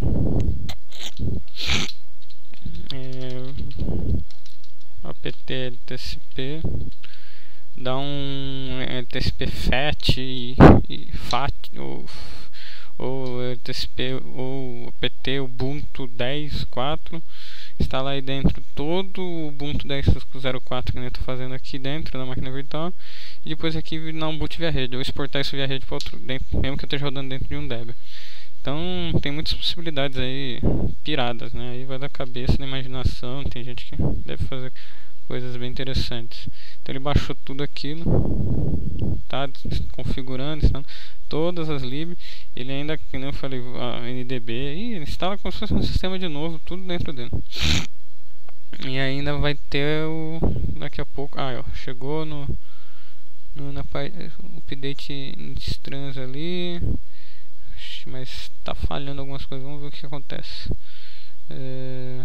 é, apt L T S P, dá um L T S P fat e, e fat ou, ou L T S P ou apt Ubuntu dez ponto quatro instalar aí dentro todo o Ubuntu dez ponto zero quatro que eu estou fazendo aqui dentro da máquina virtual, e depois aqui na boot via rede, ou exportar isso via rede para outro, dentro, mesmo que eu esteja rodando dentro de um Debian. Então tem muitas possibilidades aí piradas, né? Aí vai da cabeça, da imaginação, tem gente que deve fazer coisas bem interessantes. Então ele baixou tudo aquilo, tá configurando, instalando todas as lib. Ele ainda, que nem eu falei, a N D B, e ele instala como se fosse um sistema de novo, tudo dentro dele. E ainda vai ter o, daqui a pouco, ah, ó, chegou no, no na update instance ali, mas tá falhando algumas coisas, vamos ver o que acontece. É,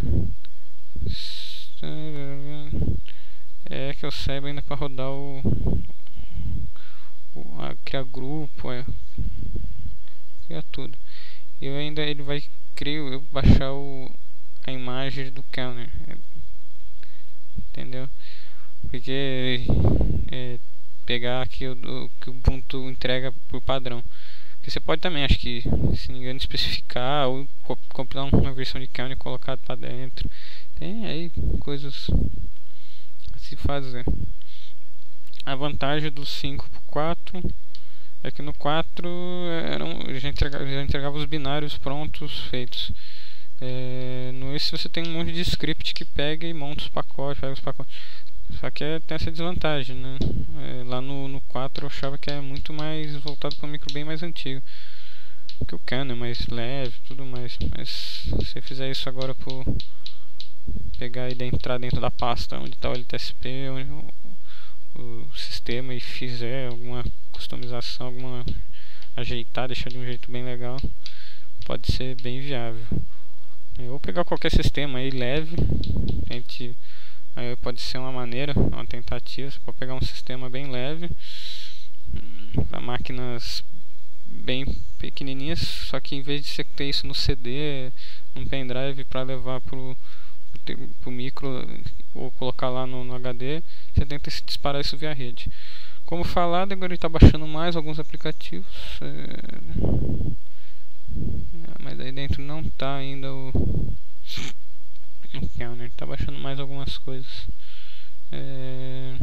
é que eu saiba ainda para rodar o, o a, criar grupo, é, criar tudo. Eu ainda ele vai criar, eu baixar o, a imagem do Kernel, entendeu? Porque é, pegar aqui o, o que o Ubuntu entrega por padrão. Porque você pode também, acho que, se não me engano, especificar ou compilar uma versão de kernel e colocar para dentro. Tem aí coisas a se fazer. A vantagem do cinco para o quatro é que no quatro eram, já, entregava, já entregava os binários prontos, feitos. É, no esse você tem um monte de script que pega e monta os pacotes, pega os pacotes. Só que é, tem essa desvantagem, né? É, lá no, no quatro eu achava que é muito mais voltado para um micro bem mais antigo. Porque o Kernel é mais leve e tudo mais. Mas se você fizer isso agora por pegar e entrar dentro da pasta onde está o L T S P, onde, o, o sistema, e fizer alguma customização, alguma ajeitar, deixar de um jeito bem legal, pode ser bem viável. É, ou pegar qualquer sistema aí leve, a gente... Aí pode ser uma maneira, uma tentativa. Você pode pegar um sistema bem leve para máquinas bem pequenininhas, só que em vez de você ter isso no C D, num pendrive para levar pro, pro, pro micro ou colocar lá no, no H D, você tenta disparar isso via rede. Como falado, agora ele está baixando mais alguns aplicativos, é, mas aí dentro não está ainda o o Kernel, está baixando mais algumas coisas. É...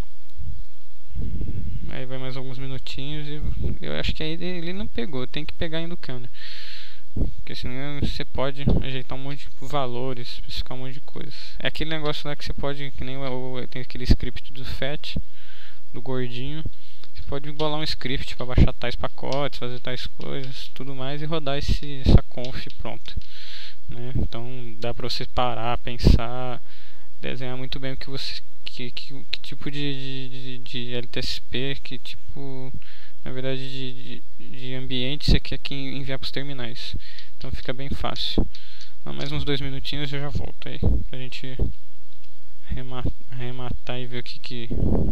Aí vai mais alguns minutinhos e eu acho que aí ele não pegou, tem que pegar ainda o Kernel. Porque senão você pode ajeitar um monte de valores, especificar um monte de coisas. É aquele negócio lá que você pode, que nem o, tem aquele script do Fat, do gordinho. Você pode bolar um script para baixar tais pacotes, fazer tais coisas, tudo mais, e rodar esse, essa conf pronto. Né? Então dá para você parar, pensar, desenhar muito bem o que você que, que, que tipo de, de, de L T S P, que tipo, na verdade, de, de, de ambiente você quer que enviar para os terminais. Então fica bem fácil. Mais uns dois minutinhos eu já volto aí pra gente arrematar, arrematar e ver o que que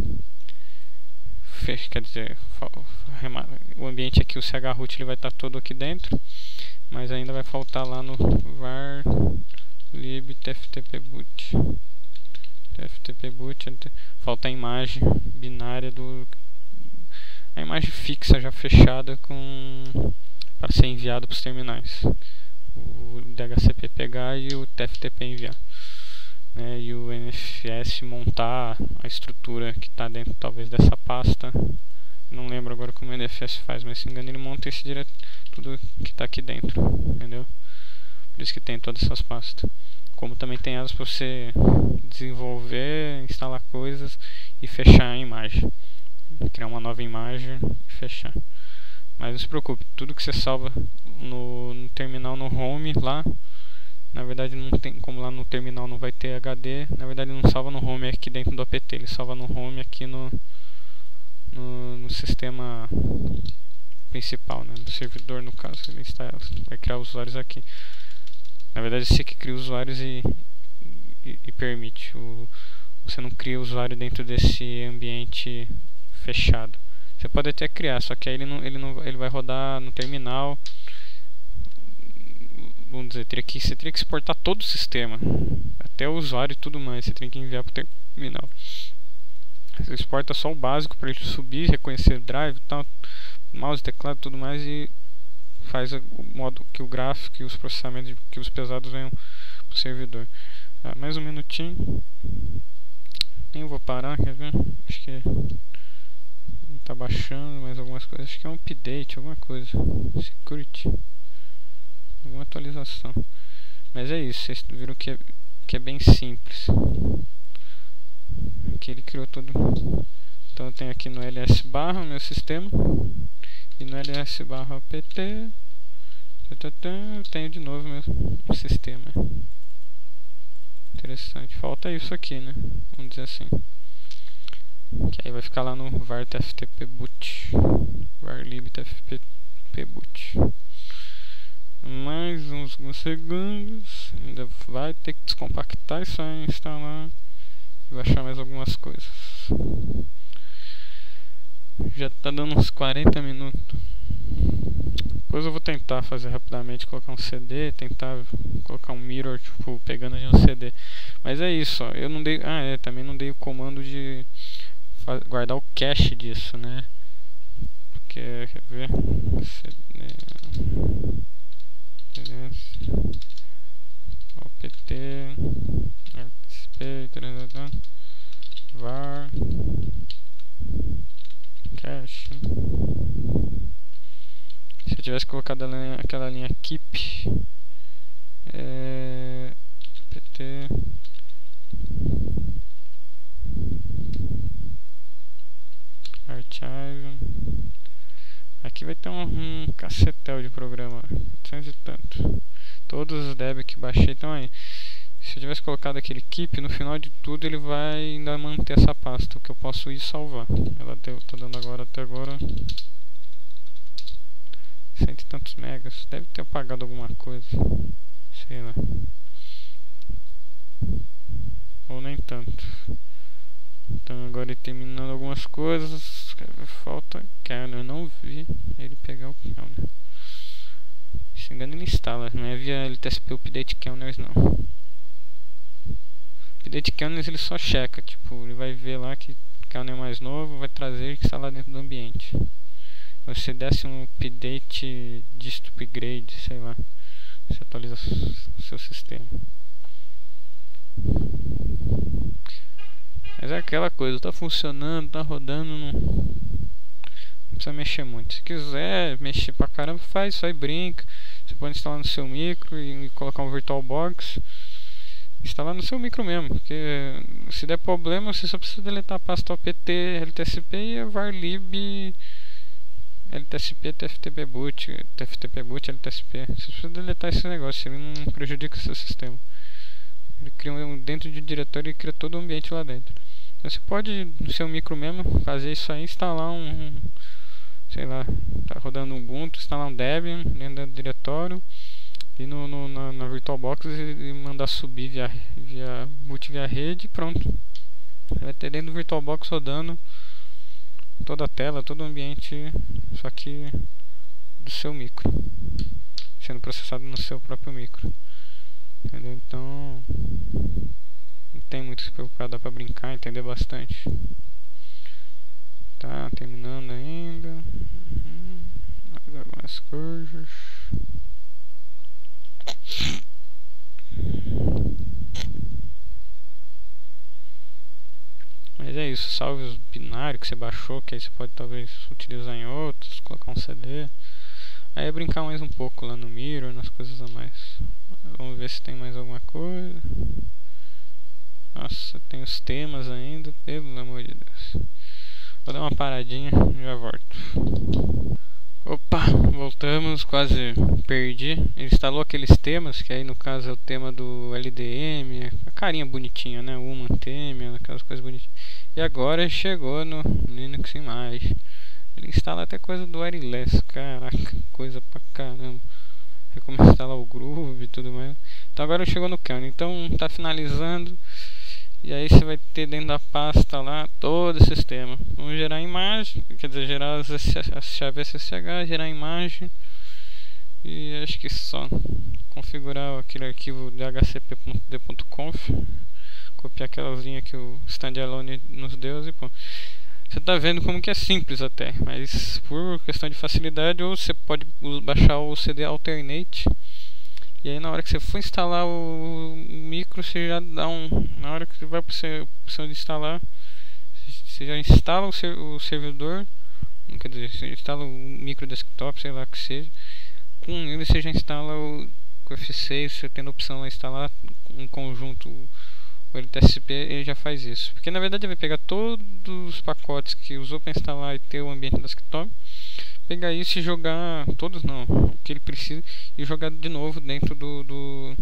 fez, quer dizer, o ambiente aqui, o chroot, ele vai estar todo aqui dentro. Mas ainda vai faltar lá no var lib tftpboot. tftpboot, falta a imagem binária do, a imagem fixa já fechada com para ser enviado para os terminais. O D H C P pegar e o T F T P enviar, né? E o N F S montar a estrutura que está dentro talvez dessa pasta. Não lembro agora como o N F S faz, mas se engano ele monta esse direto, tudo que está aqui dentro, entendeu? Por isso que tem todas essas pastas. Como também tem elas para você desenvolver, instalar coisas e fechar a imagem, criar uma nova imagem e fechar. Mas não se preocupe, tudo que você salva no, no terminal, no home lá, na verdade não tem, como lá no terminal não vai ter H D, na verdade não salva no home aqui dentro do apt, ele salva no home aqui no No, no sistema principal, né, do servidor, no caso. Ele está, vai criar usuários aqui. Na verdade você que cria usuários e, e, e permite o, você não cria usuário dentro desse ambiente fechado. Você pode até criar, só que aí ele, não, ele, não, ele vai rodar no terminal. Vamos dizer, teria que, você teria que exportar todo o sistema, até o usuário e tudo mais. Você tem que enviar para o terminal. Você exporta só o básico para ele subir, reconhecer o drive, tal, mouse, teclado, tudo mais, e faz o modo que o gráfico e os processamentos que os pesados venham para o servidor. Tá, mais um minutinho. Nem vou parar, quer ver? Acho que tá baixando mais algumas coisas. Acho que é um update, alguma coisa. Security. Alguma atualização. Mas é isso, vocês viram que é, que é bem simples. Aqui ele criou todo. Então eu tenho aqui no ls barra o meu sistema. E no ls barra apt eu tenho de novo meu sistema. Interessante. Falta isso aqui, né? Vamos dizer assim. Que aí vai ficar lá no var tftp boot. Varlib tftp boot. Mais uns alguns segundos. Ainda vai ter que descompactar isso aí, instalar e baixar mais algumas coisas. Já tá dando uns quarenta minutos. Depois eu vou tentar fazer rapidamente, colocar um C D, tentar colocar um mirror, tipo, pegando de um C D. Mas é isso, ó. Eu não dei. Ah, é, também não dei o comando de guardar o cache disso, né? Porque, quer ver? C D. opt, rtsp, var, cache. Se eu tivesse colocado a linha, aquela linha keep, é, pt, archive, aqui vai ter um, um cacetel de programa, oitocentos e tanto. Todos os deb que baixei estão aí. Se eu tivesse colocado aquele keep, no final de tudo ele vai ainda manter essa pasta, que eu posso ir salvar. Ela deu, tô dando agora até agora cento e tantos megas. Deve ter apagado alguma coisa, sei lá, ou nem tanto. Então agora ele terminando algumas coisas. Falta kernel, eu não vi ele pegar o kernel. Se não me engano ele instala, não é via ltsp update kernels não. Update kernels ele só checa, tipo, ele vai ver lá que o kernel é mais novo, vai trazer e instalar dentro do ambiente. Você desce um update dist upgrade, sei lá, você atualiza o seu sistema. Mas é aquela coisa, tá funcionando, tá rodando, não, não precisa mexer muito. Se quiser mexer pra caramba, faz isso aí, brinca. Você pode instalar no seu micro e colocar um VirtualBox. Instalar no seu micro mesmo, porque se der problema você só precisa deletar a pasta opt, ltsp e a varlib ltsp tftp boot, tftp boot ltsp. Você precisa deletar esse negócio, ele não prejudica o seu sistema. Ele cria um, dentro de diretório e cria todo o ambiente lá dentro. Então você pode no seu micro mesmo fazer isso aí, instalar um, um sei lá, tá rodando um Ubuntu, instalar um Debian dentro do diretório e no, no, na, na VirtualBox e, e mandar subir via, via boot via rede e pronto. Você vai ter dentro do VirtualBox rodando toda a tela, todo o ambiente, só que do seu micro, sendo processado no seu próprio micro. Entendeu? Então não tem muito que se preocupar, dá pra brincar, entender bastante. Tá terminando ainda. Uhum. Mais algumas coisas. Mas é isso, salve os binários que você baixou, que aí você pode talvez utilizar em outros, colocar um C D. Aí é brincar mais um pouco lá no Mirror, nas coisas a mais. Vamos ver se tem mais alguma coisa. Nossa, tem os temas ainda, pelo amor de Deus. Vou dar uma paradinha e já volto. Opa, voltamos, quase perdi. Ele instalou aqueles temas, que aí no caso é o tema do L D M, a carinha bonitinha, né? O Human Theme, aquelas coisas bonitinhas. E agora chegou no Linux Image. Ele instala até coisa do wireless, caraca, coisa pra caramba. Recomendo instalar o Groove e tudo mais. Então agora chegou no kernel, então tá finalizando. E aí você vai ter dentro da pasta lá todo o sistema. Vamos gerar imagem, quer dizer, gerar as, as chaves S S H, gerar imagem. E acho que só configurar aquele arquivo d h c p ponto d ponto conf, copiar aquelas linhas que o standalone nos deu e pô. Você tá vendo como que é simples até, mas por questão de facilidade, ou você pode baixar o C D Alternate, E aí na hora que você for instalar o, o micro, você já dá um... Na hora que você vai para a opção de instalar, você já instala o, ser, o servidor, quer dizer, você instala o micro desktop, sei lá que seja. Com ele você já instala o, com o F seis, você tendo a opção de instalar um conjunto, o L T S P, ele já faz isso. Porque na verdade ele vai pegar todos os pacotes que usou para instalar e ter o ambiente desktop, pegar isso e jogar, todos não, o que ele precisa, e jogar de novo dentro do, do,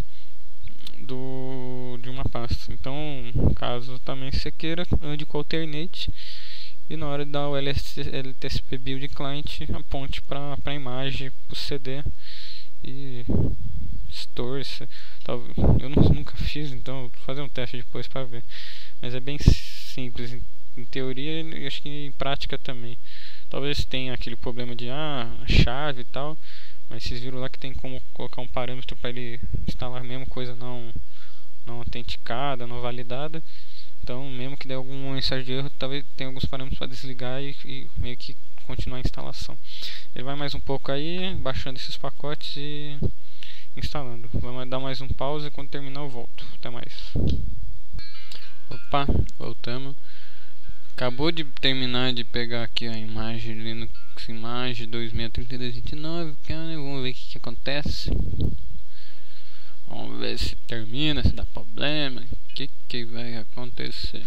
do de uma pasta. Então, caso também você queira, ande com o alternate e na hora de dar o L T S P build client, aponte para a imagem, para o C D e store. Eu nunca fiz, então vou fazer um teste depois para ver. Mas é bem simples em, em teoria e acho que em prática também. Talvez tenha aquele problema de ah, chave e tal, mas vocês viram lá que tem como colocar um parâmetro para ele instalar a mesma coisa não, não autenticada, não validada. Então, mesmo que dê alguma mensagem de erro, talvez tenha alguns parâmetros para desligar e, e meio que continuar a instalação. Ele vai mais um pouco aí, baixando esses pacotes e instalando. Vamos dar mais um pause e quando terminar eu volto. Até mais. Opa, voltamos. Acabou de terminar de pegar aqui a imagem Linux Imagem dois mil seiscentos e trinta e dois ponto vinte e nove. Vamos ver o que, que acontece. Vamos ver se termina, se dá problema. O que, que vai acontecer?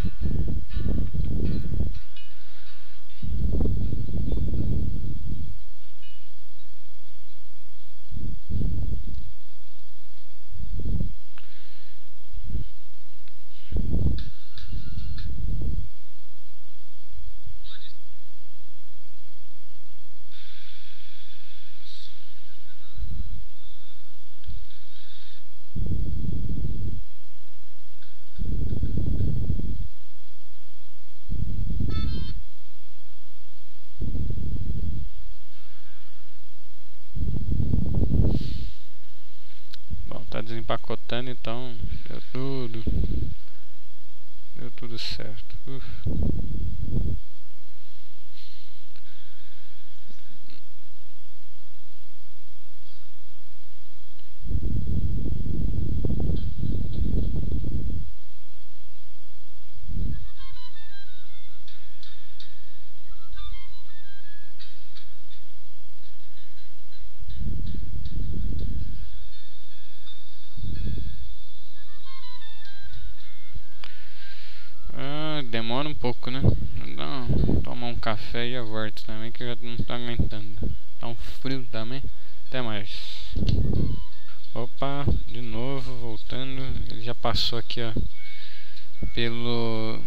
Tá desempacotando, então deu tudo deu tudo certo. Uf. Demora um pouco, né? Não, tomar um café e já volto também, que eu já não tô aguentando. Tá um frio também. Até mais. Opa, de novo, voltando. Ele já passou aqui, ó, pelo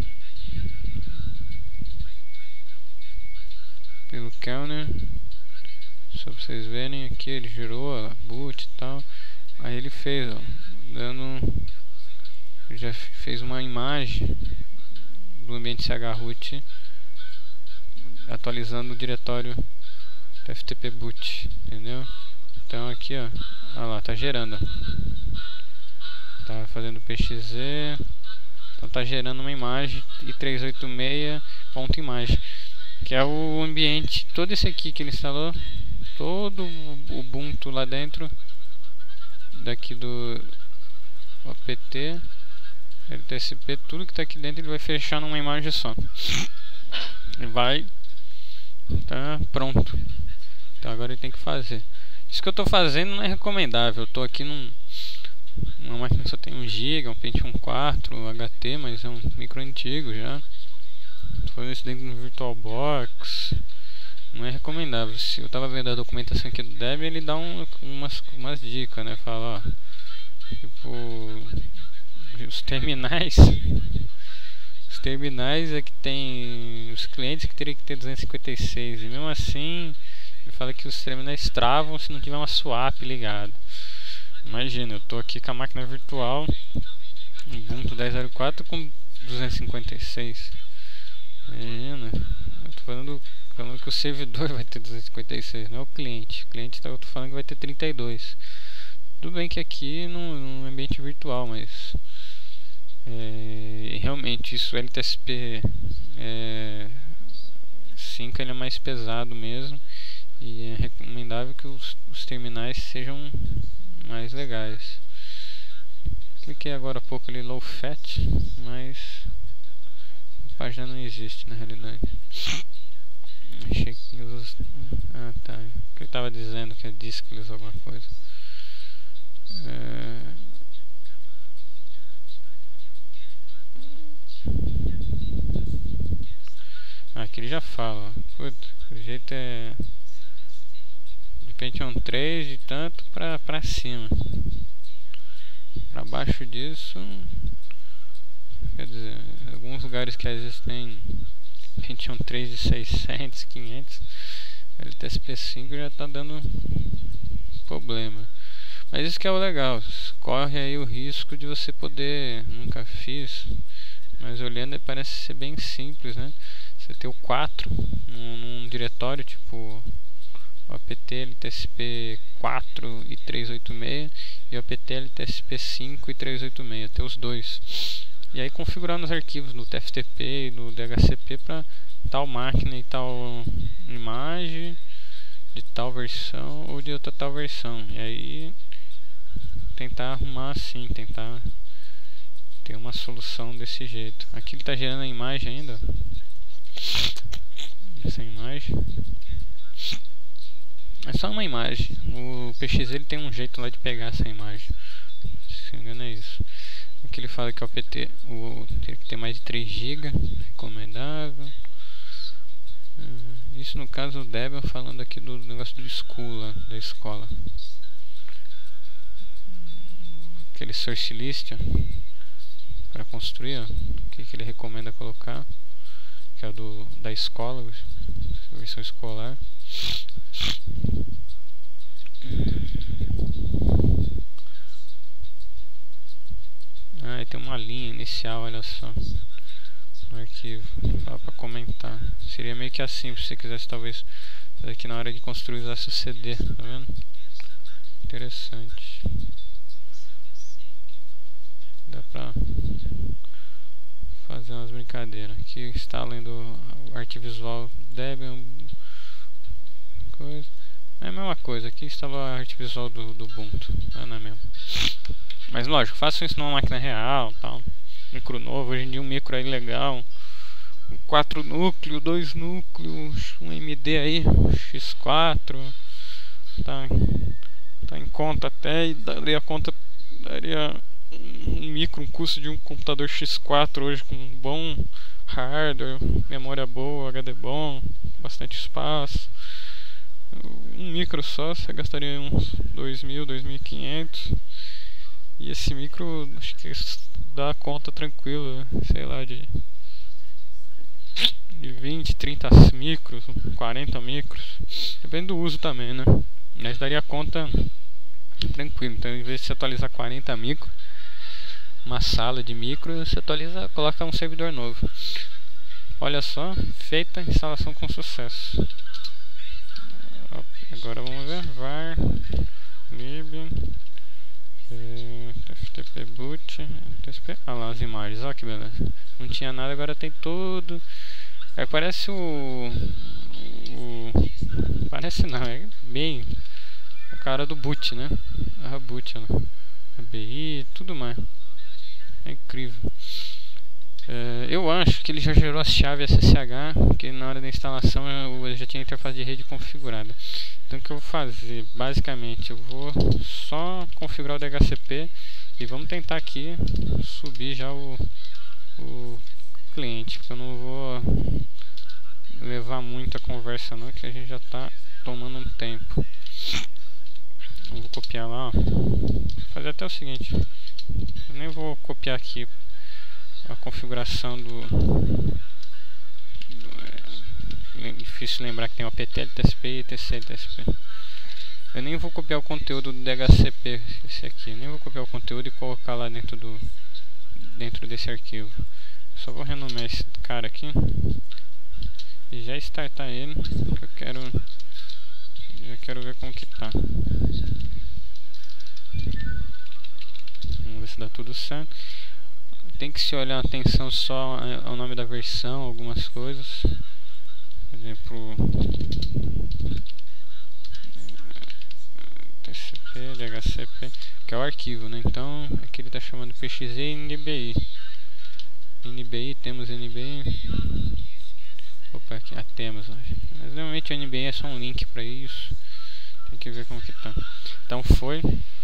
pelo kernel. Só pra vocês verem aqui, ele girou a boot e tal. Aí ele fez, ó, dando, já fez uma imagem do ambiente chroot, atualizando o diretório F T P boot, entendeu? Então aqui, ó, olha lá, tá gerando, ó. Tá fazendo P X Z, então tá gerando uma imagem e trezentos e oitenta e seis ponto imagem, que é o ambiente, todo esse aqui que ele instalou, todo o Ubuntu lá dentro, daqui do O P T, L T S P, tudo que tá aqui dentro ele vai fechar numa imagem só. Ele vai, tá pronto. Então agora ele tem que fazer. Isso que eu tô fazendo não é recomendável. Eu tô aqui num, numa máquina que só tem um giga, um Pentium quatro, um H T, mas é um micro antigo já. Tô fazendo isso dentro do VirtualBox. Não é recomendável. Se eu tava vendo a documentação aqui do Debian, ele dá um, umas, umas dicas, né? Fala, ó, tipo, os terminais, os terminais é que tem os clientes que teriam que ter duzentos e cinquenta e seis, e mesmo assim ele fala que os terminais travam se não tiver uma swap ligada. Imagina, eu tô aqui com a máquina virtual Ubuntu dez ponto zero quatro com duzentos e cinquenta e seis. Imagina, eu tô falando, falando que o servidor vai ter duzentos e cinquenta e seis, não é o cliente. O cliente, eu tô falando que vai ter trinta e dois. Tudo bem que aqui num ambiente virtual, mas é, realmente isso, o L T S P é, cinco ele é mais pesado mesmo, e é recomendável que os, os terminais sejam mais legais. Cliquei agora há pouco ali low fat, mas a página não existe na realidade. Achei que os... Ah, tá. O que eu tava dizendo que é discless alguma coisa. É... Ah, aqui ele já fala. Puta, o jeito é de Pentium três de tanto pra, pra cima. Pra baixo disso, quer dizer, alguns lugares que às vezes tem Pentium três de seiscentos, quinhentos, L T S P cinco já tá dando problema. Mas isso que é o legal, corre aí o risco de você poder, nunca fiz, mas olhando parece ser bem simples, né? Você ter o quatro num, num diretório tipo o apt L T S P quatro e trezentos e oitenta e seis e o apt L T S P cinco e trezentos e oitenta e seis, ter os dois. E aí configurar nos arquivos no T F T P e no D H C P para tal máquina e tal imagem de tal versão ou de outra tal versão. E aí tentar arrumar assim, tentar ter uma solução desse jeito. Aqui ele está gerando a imagem ainda. Essa imagem é só uma imagem. O P X ele tem um jeito lá de pegar essa imagem. Se não me engano é isso. Aqui ele fala que o P T o, tem que ter mais de três gigas, recomendável. Isso no caso o Debian falando aqui do negócio do school lá, da escola. Aquele source list para construir, ó, o que, que ele recomenda colocar, que é o do, da escola, versão escolar. Ah, e tem uma linha inicial, olha só, no arquivo, para comentar. Seria meio que assim, se você quisesse talvez aqui na hora de construir usasse o C D, tá vendo? Interessante. Dá pra fazer umas brincadeiras. Aqui instalando o arquivisual Debian, coisa. É a mesma coisa, aqui instala o arquivisual do, do Ubuntu, não é mesmo? Mas lógico, façam isso numa máquina real, tal. Micro novo, hoje em dia um micro aí legal, um quatro núcleos, dois núcleos, um M D aí, X quatro, tá, tá em conta até, e daria a conta, daria um micro, um custo de um computador X quatro hoje com um bom hardware, memória boa, H D bom, bastante espaço. Um micro só você gastaria uns dois mil, dois mil e quinhentos. E esse micro acho que dá conta tranquila, sei lá, de, de vinte, trinta micros, quarenta micros. Depende do uso também, né? Mas daria conta tranquilo. Então em vez de você atualizar quarenta micros, uma sala de micro, você atualiza, coloca um servidor novo. Olha só, feita a instalação com sucesso. Agora vamos ver, var lib é, ftp boot, olha lá as imagens, olha que beleza. Não tinha nada, agora tem tudo. É, parece o, o parece não, é bem a cara do boot, né? A boot, ó, a B I, tudo mais. É incrível. É, eu acho que ele já gerou a chave S S H, que na hora da instalação eu já tinha a interface de rede configurada. Então o que eu vou fazer? Basicamente eu vou só configurar o D H C P e vamos tentar aqui subir já o, o cliente, porque eu não vou levar muito a conversa não, que a gente já está tomando um tempo. Eu vou copiar lá, ó. Vou fazer até o seguinte, eu nem vou copiar aqui a configuração do, do é, difícil lembrar que tem o apt L T S P e T C L T S P. Eu nem vou copiar o conteúdo do D H C P, esse aqui, eu nem vou copiar o conteúdo e colocar lá dentro do dentro desse arquivo. Só vou renomear esse cara aqui e já startar ele, porque eu quero já quero ver como que tá. Vamos ver se dá tudo certo. Tem que se olhar atenção só ao nome da versão, algumas coisas. Por exemplo, T C P P, D H C P, que é o arquivo, né? Então aqui ele está chamando P X Z e N B I. N B I, temos N B I. Opa, aqui, ah, temos. Mas normalmente o N B I é só um link para isso. Tem que ver como que tá. Então foi.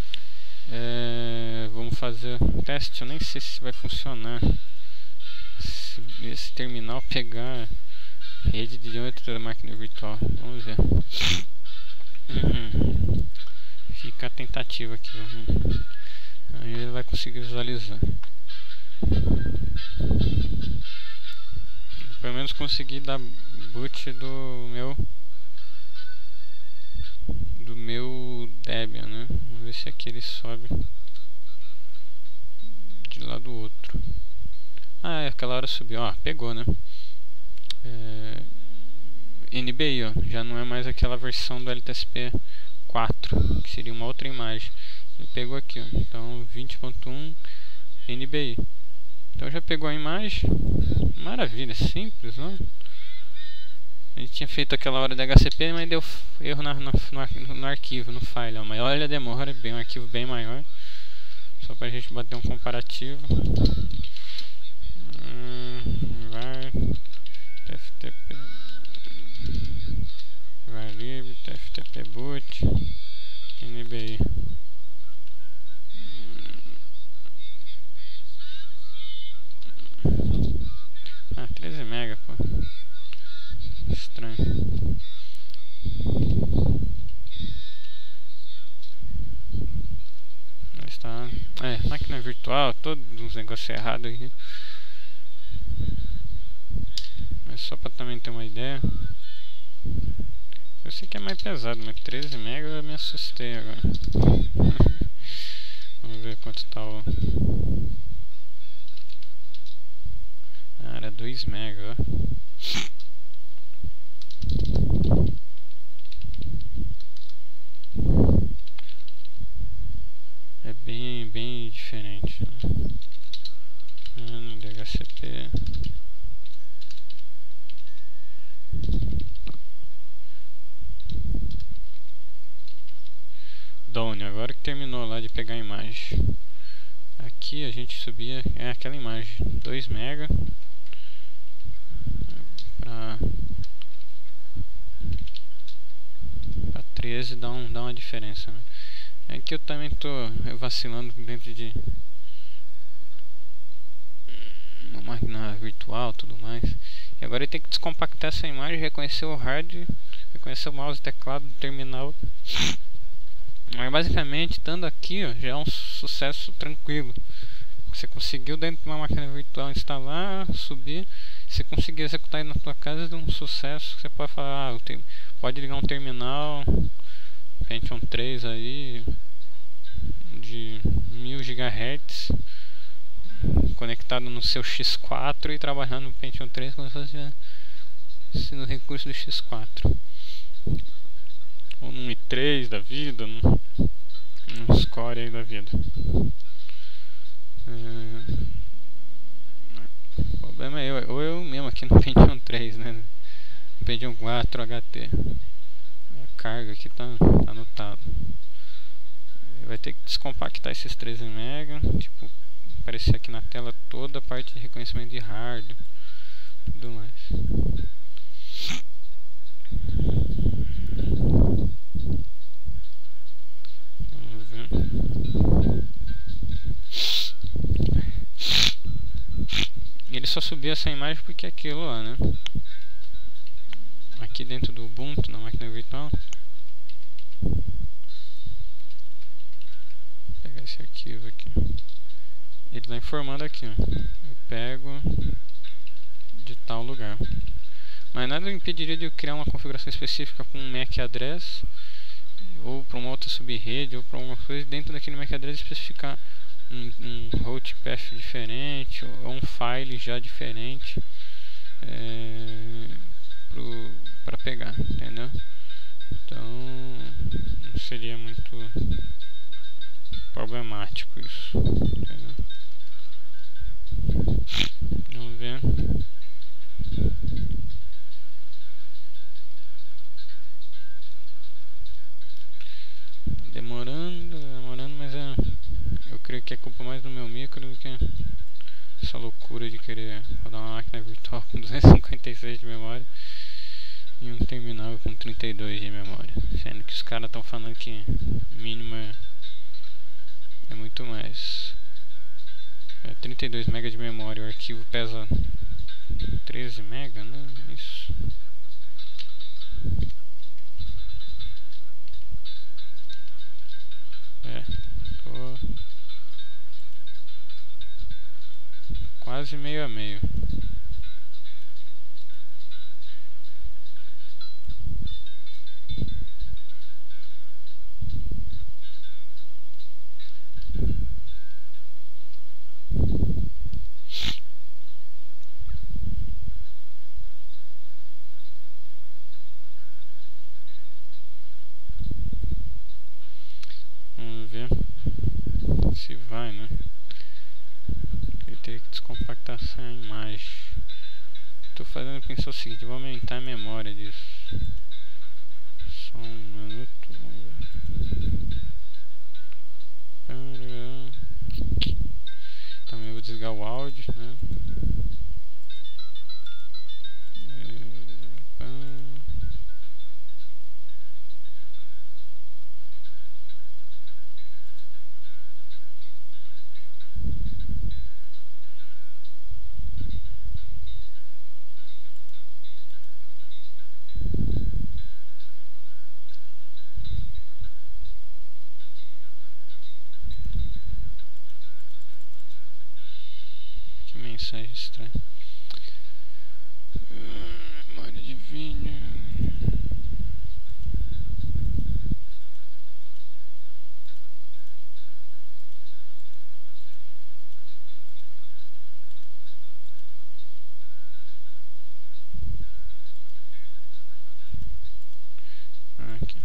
É, vamos fazer o teste. Eu nem sei se vai funcionar. Se esse terminal pegar rede de outra máquina virtual. Vamos ver. Uhum. Fica a tentativa aqui. Uhum. Aí ele vai conseguir visualizar. Pelo menos consegui dar boot do meu do meu Debian, né? Vamos ver se aqui ele sobe de lá do outro. Ah, é, aquela hora subiu. Ó, pegou, né? É, N B I, ó, já não é mais aquela versão do L T S P quatro, que seria uma outra imagem. Ele pegou aqui, ó. Então vinte ponto um N B I. Então já pegou a imagem. Maravilha, simples, não? A gente tinha feito aquela hora de H C P, mas deu erro na, no, no, no arquivo, no file. Ó. Mas olha a demora, bem, um arquivo bem maior. Só pra gente bater um comparativo. Hum, var F T P var lib F T P boot N B I. Ah, treze mega, pô. Estranho. Está... É, máquina virtual, todos uns negócios errados aqui. Mas só pra também ter uma ideia. Eu sei que é mais pesado, mas treze mega eu me assustei agora. Vamos ver quanto tá o... Ah, era dois mega, ó. É bem, bem diferente, né? Ah, no D H C P. Done, agora que terminou lá de pegar a imagem. Aqui a gente subia, é aquela imagem, dois mega. Pra, pra treze dá, um, dá uma diferença, né? É que eu também tô vacilando dentro de uma máquina virtual e tudo mais. E agora ele tem que descompactar essa imagem, reconhecer o hardware, reconhecer o mouse e teclado do terminal. Mas basicamente, estando aqui, ó, já é um sucesso tranquilo. Você conseguiu dentro de uma máquina virtual instalar, subir. Se conseguir executar aí na tua casa, é um sucesso. Você pode falar, ah, tenho, pode ligar um terminal Pentium três aí de mil gigahertz conectado no seu X quatro e trabalhar no Pentium três como se fosse no recurso do X quatro. Ou num i três da vida, num, num Score aí da vida. É, o problema é eu, ou eu mesmo aqui no Pentium três, né? No Pentium quatro H T. A carga aqui tá, tá anotado. Vai ter que descompactar esses treze mega, tipo, aparecer aqui na tela toda a parte de reconhecimento de hardware, tudo mais. Vamos ver. Ele só subiu essa imagem porque é aquilo lá, né? Aqui dentro do Ubuntu, na máquina virtual. Vou pegar esse arquivo aqui. Ele está informando aqui, ó. Eu pego de tal lugar. Mas nada impediria de eu criar uma configuração específica com um M A C address, ou para uma outra subrede, ou para alguma coisa dentro daquele M A C address especificar um, um route path diferente, ou um file já diferente, é, para pegar, entendeu? Então não seria muito problemático isso, entendeu? Vamos ver. Demorando. loucura de querer rodar uma máquina virtual com duzentos e cinquenta e seis de memória e um terminal com trinta e dois de memória, sendo que os caras estão falando que mínimo é, é muito mais. É trinta e dois mega de memória, o arquivo pesa treze mega, né? Isso. É, tô quase meio a meio. Vamos ver se vai, né? Ele teria que descompactar essa imagem. Estou fazendo pensar o seguinte, vou aumentar a memória disso. Só um minuto, vamos ver. Também vou desligar o áudio, né? Que mensagem estranha. Memória de vídeo. Aqui.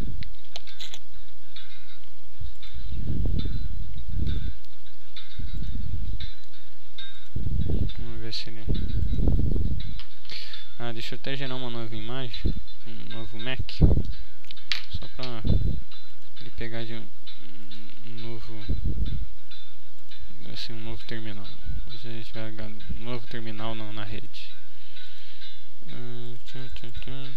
Vamos ver se ele... Ah, deixa eu até gerar uma nova imagem, um novo Mac, só pra ele pegar de um, um novo, assim, um novo terminal. Hoje a gente vai ligar um novo terminal na, na rede. Uh, tchum, tchum, tchum.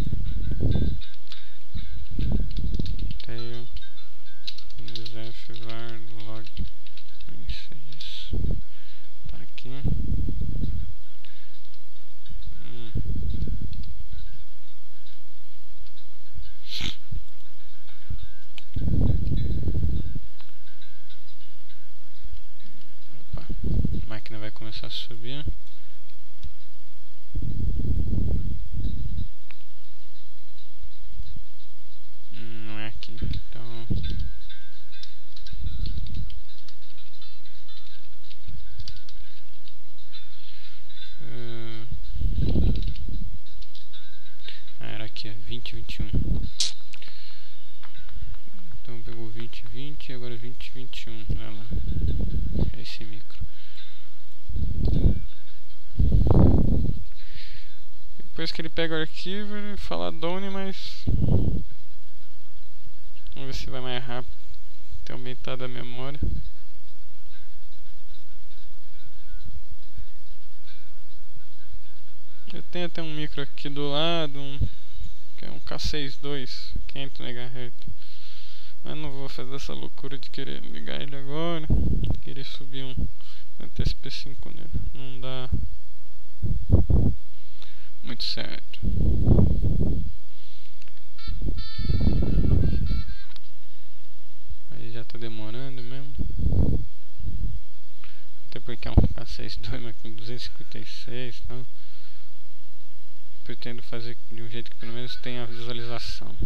Tail F var log messages. Tá aqui. Hum. Opa, a máquina vai começar a subir. Hum, não é aqui, então. Uh... Ah, era aqui, vinte vinte e um. Então pegou vinte vinte e agora vinte vinte e um. Olha lá, é esse micro. Depois que ele pega o arquivo, ele fala done, mas vamos ver se vai mais rápido. Tem aumentado a memória. Eu tenho até um micro aqui do lado, um, que é um K sessenta e dois, quinhentos megahertz. Mas não vou fazer essa loucura de querer ligar ele agora, querer subir um T S P cinco nele. Não dá muito certo. Aí já tá demorando mesmo. Até porque é um K sessenta e dois, mas com duzentos e cinquenta e seis, então pretendo fazer de um jeito que pelo menos tenha a visualização.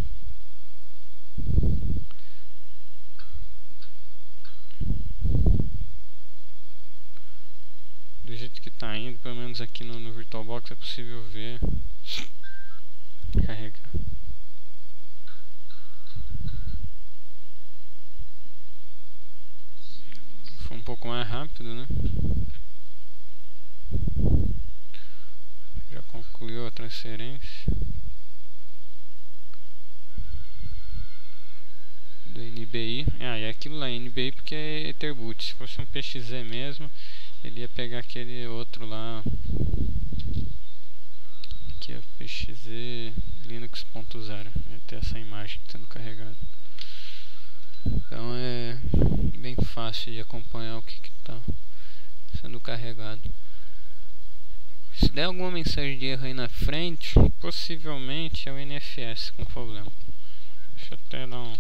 Do jeito que tá indo, pelo menos aqui no, no VirtualBox é possível ver. Carregar. Foi um pouco mais rápido, né? Já concluiu a transferência do N B I. Ah, e aquilo lá é N B I porque é Etherboot. Se fosse um P X E mesmo, ele ia pegar aquele outro lá, aqui ó, P X Z Linux ponto zero, vai ter essa imagem sendo carregada. Então é bem fácil de acompanhar o que está sendo carregado. Se der alguma mensagem de erro aí na frente, possivelmente é o N F S com problema. Deixa eu até dar um...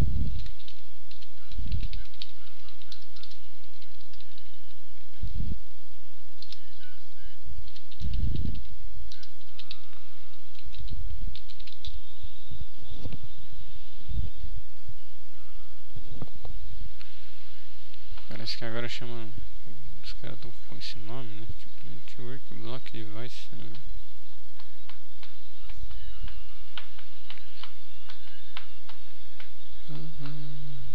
Parece que agora chama... Os caras estão com esse nome, né? Network Block Device. Né? Uhum.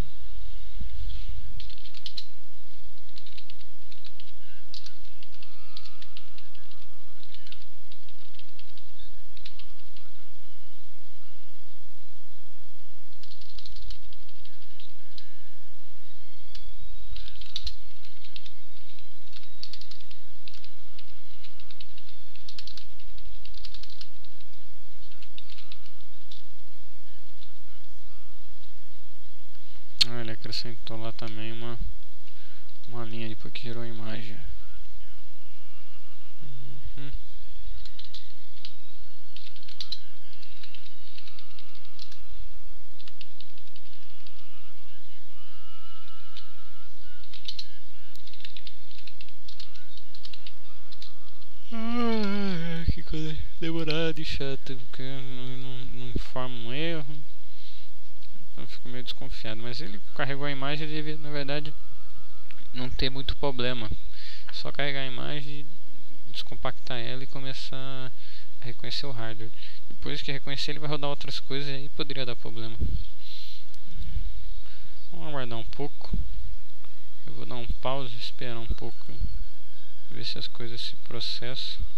Ah, ele acrescentou lá também uma uma linha depois que gerou a imagem. Uhum. Ah, que coisa demorada e chata, porque não, não, não informa um erro. Eu fico meio desconfiado, mas ele carregou a imagem, ele devia, na verdade, não ter muito problema. Só carregar a imagem, descompactar ela e começar a reconhecer o hardware. Depois que reconhecer, ele vai rodar outras coisas e aí poderia dar problema. Vamos aguardar um pouco. Eu vou dar um pause, esperar um pouco, ver se as coisas se processam.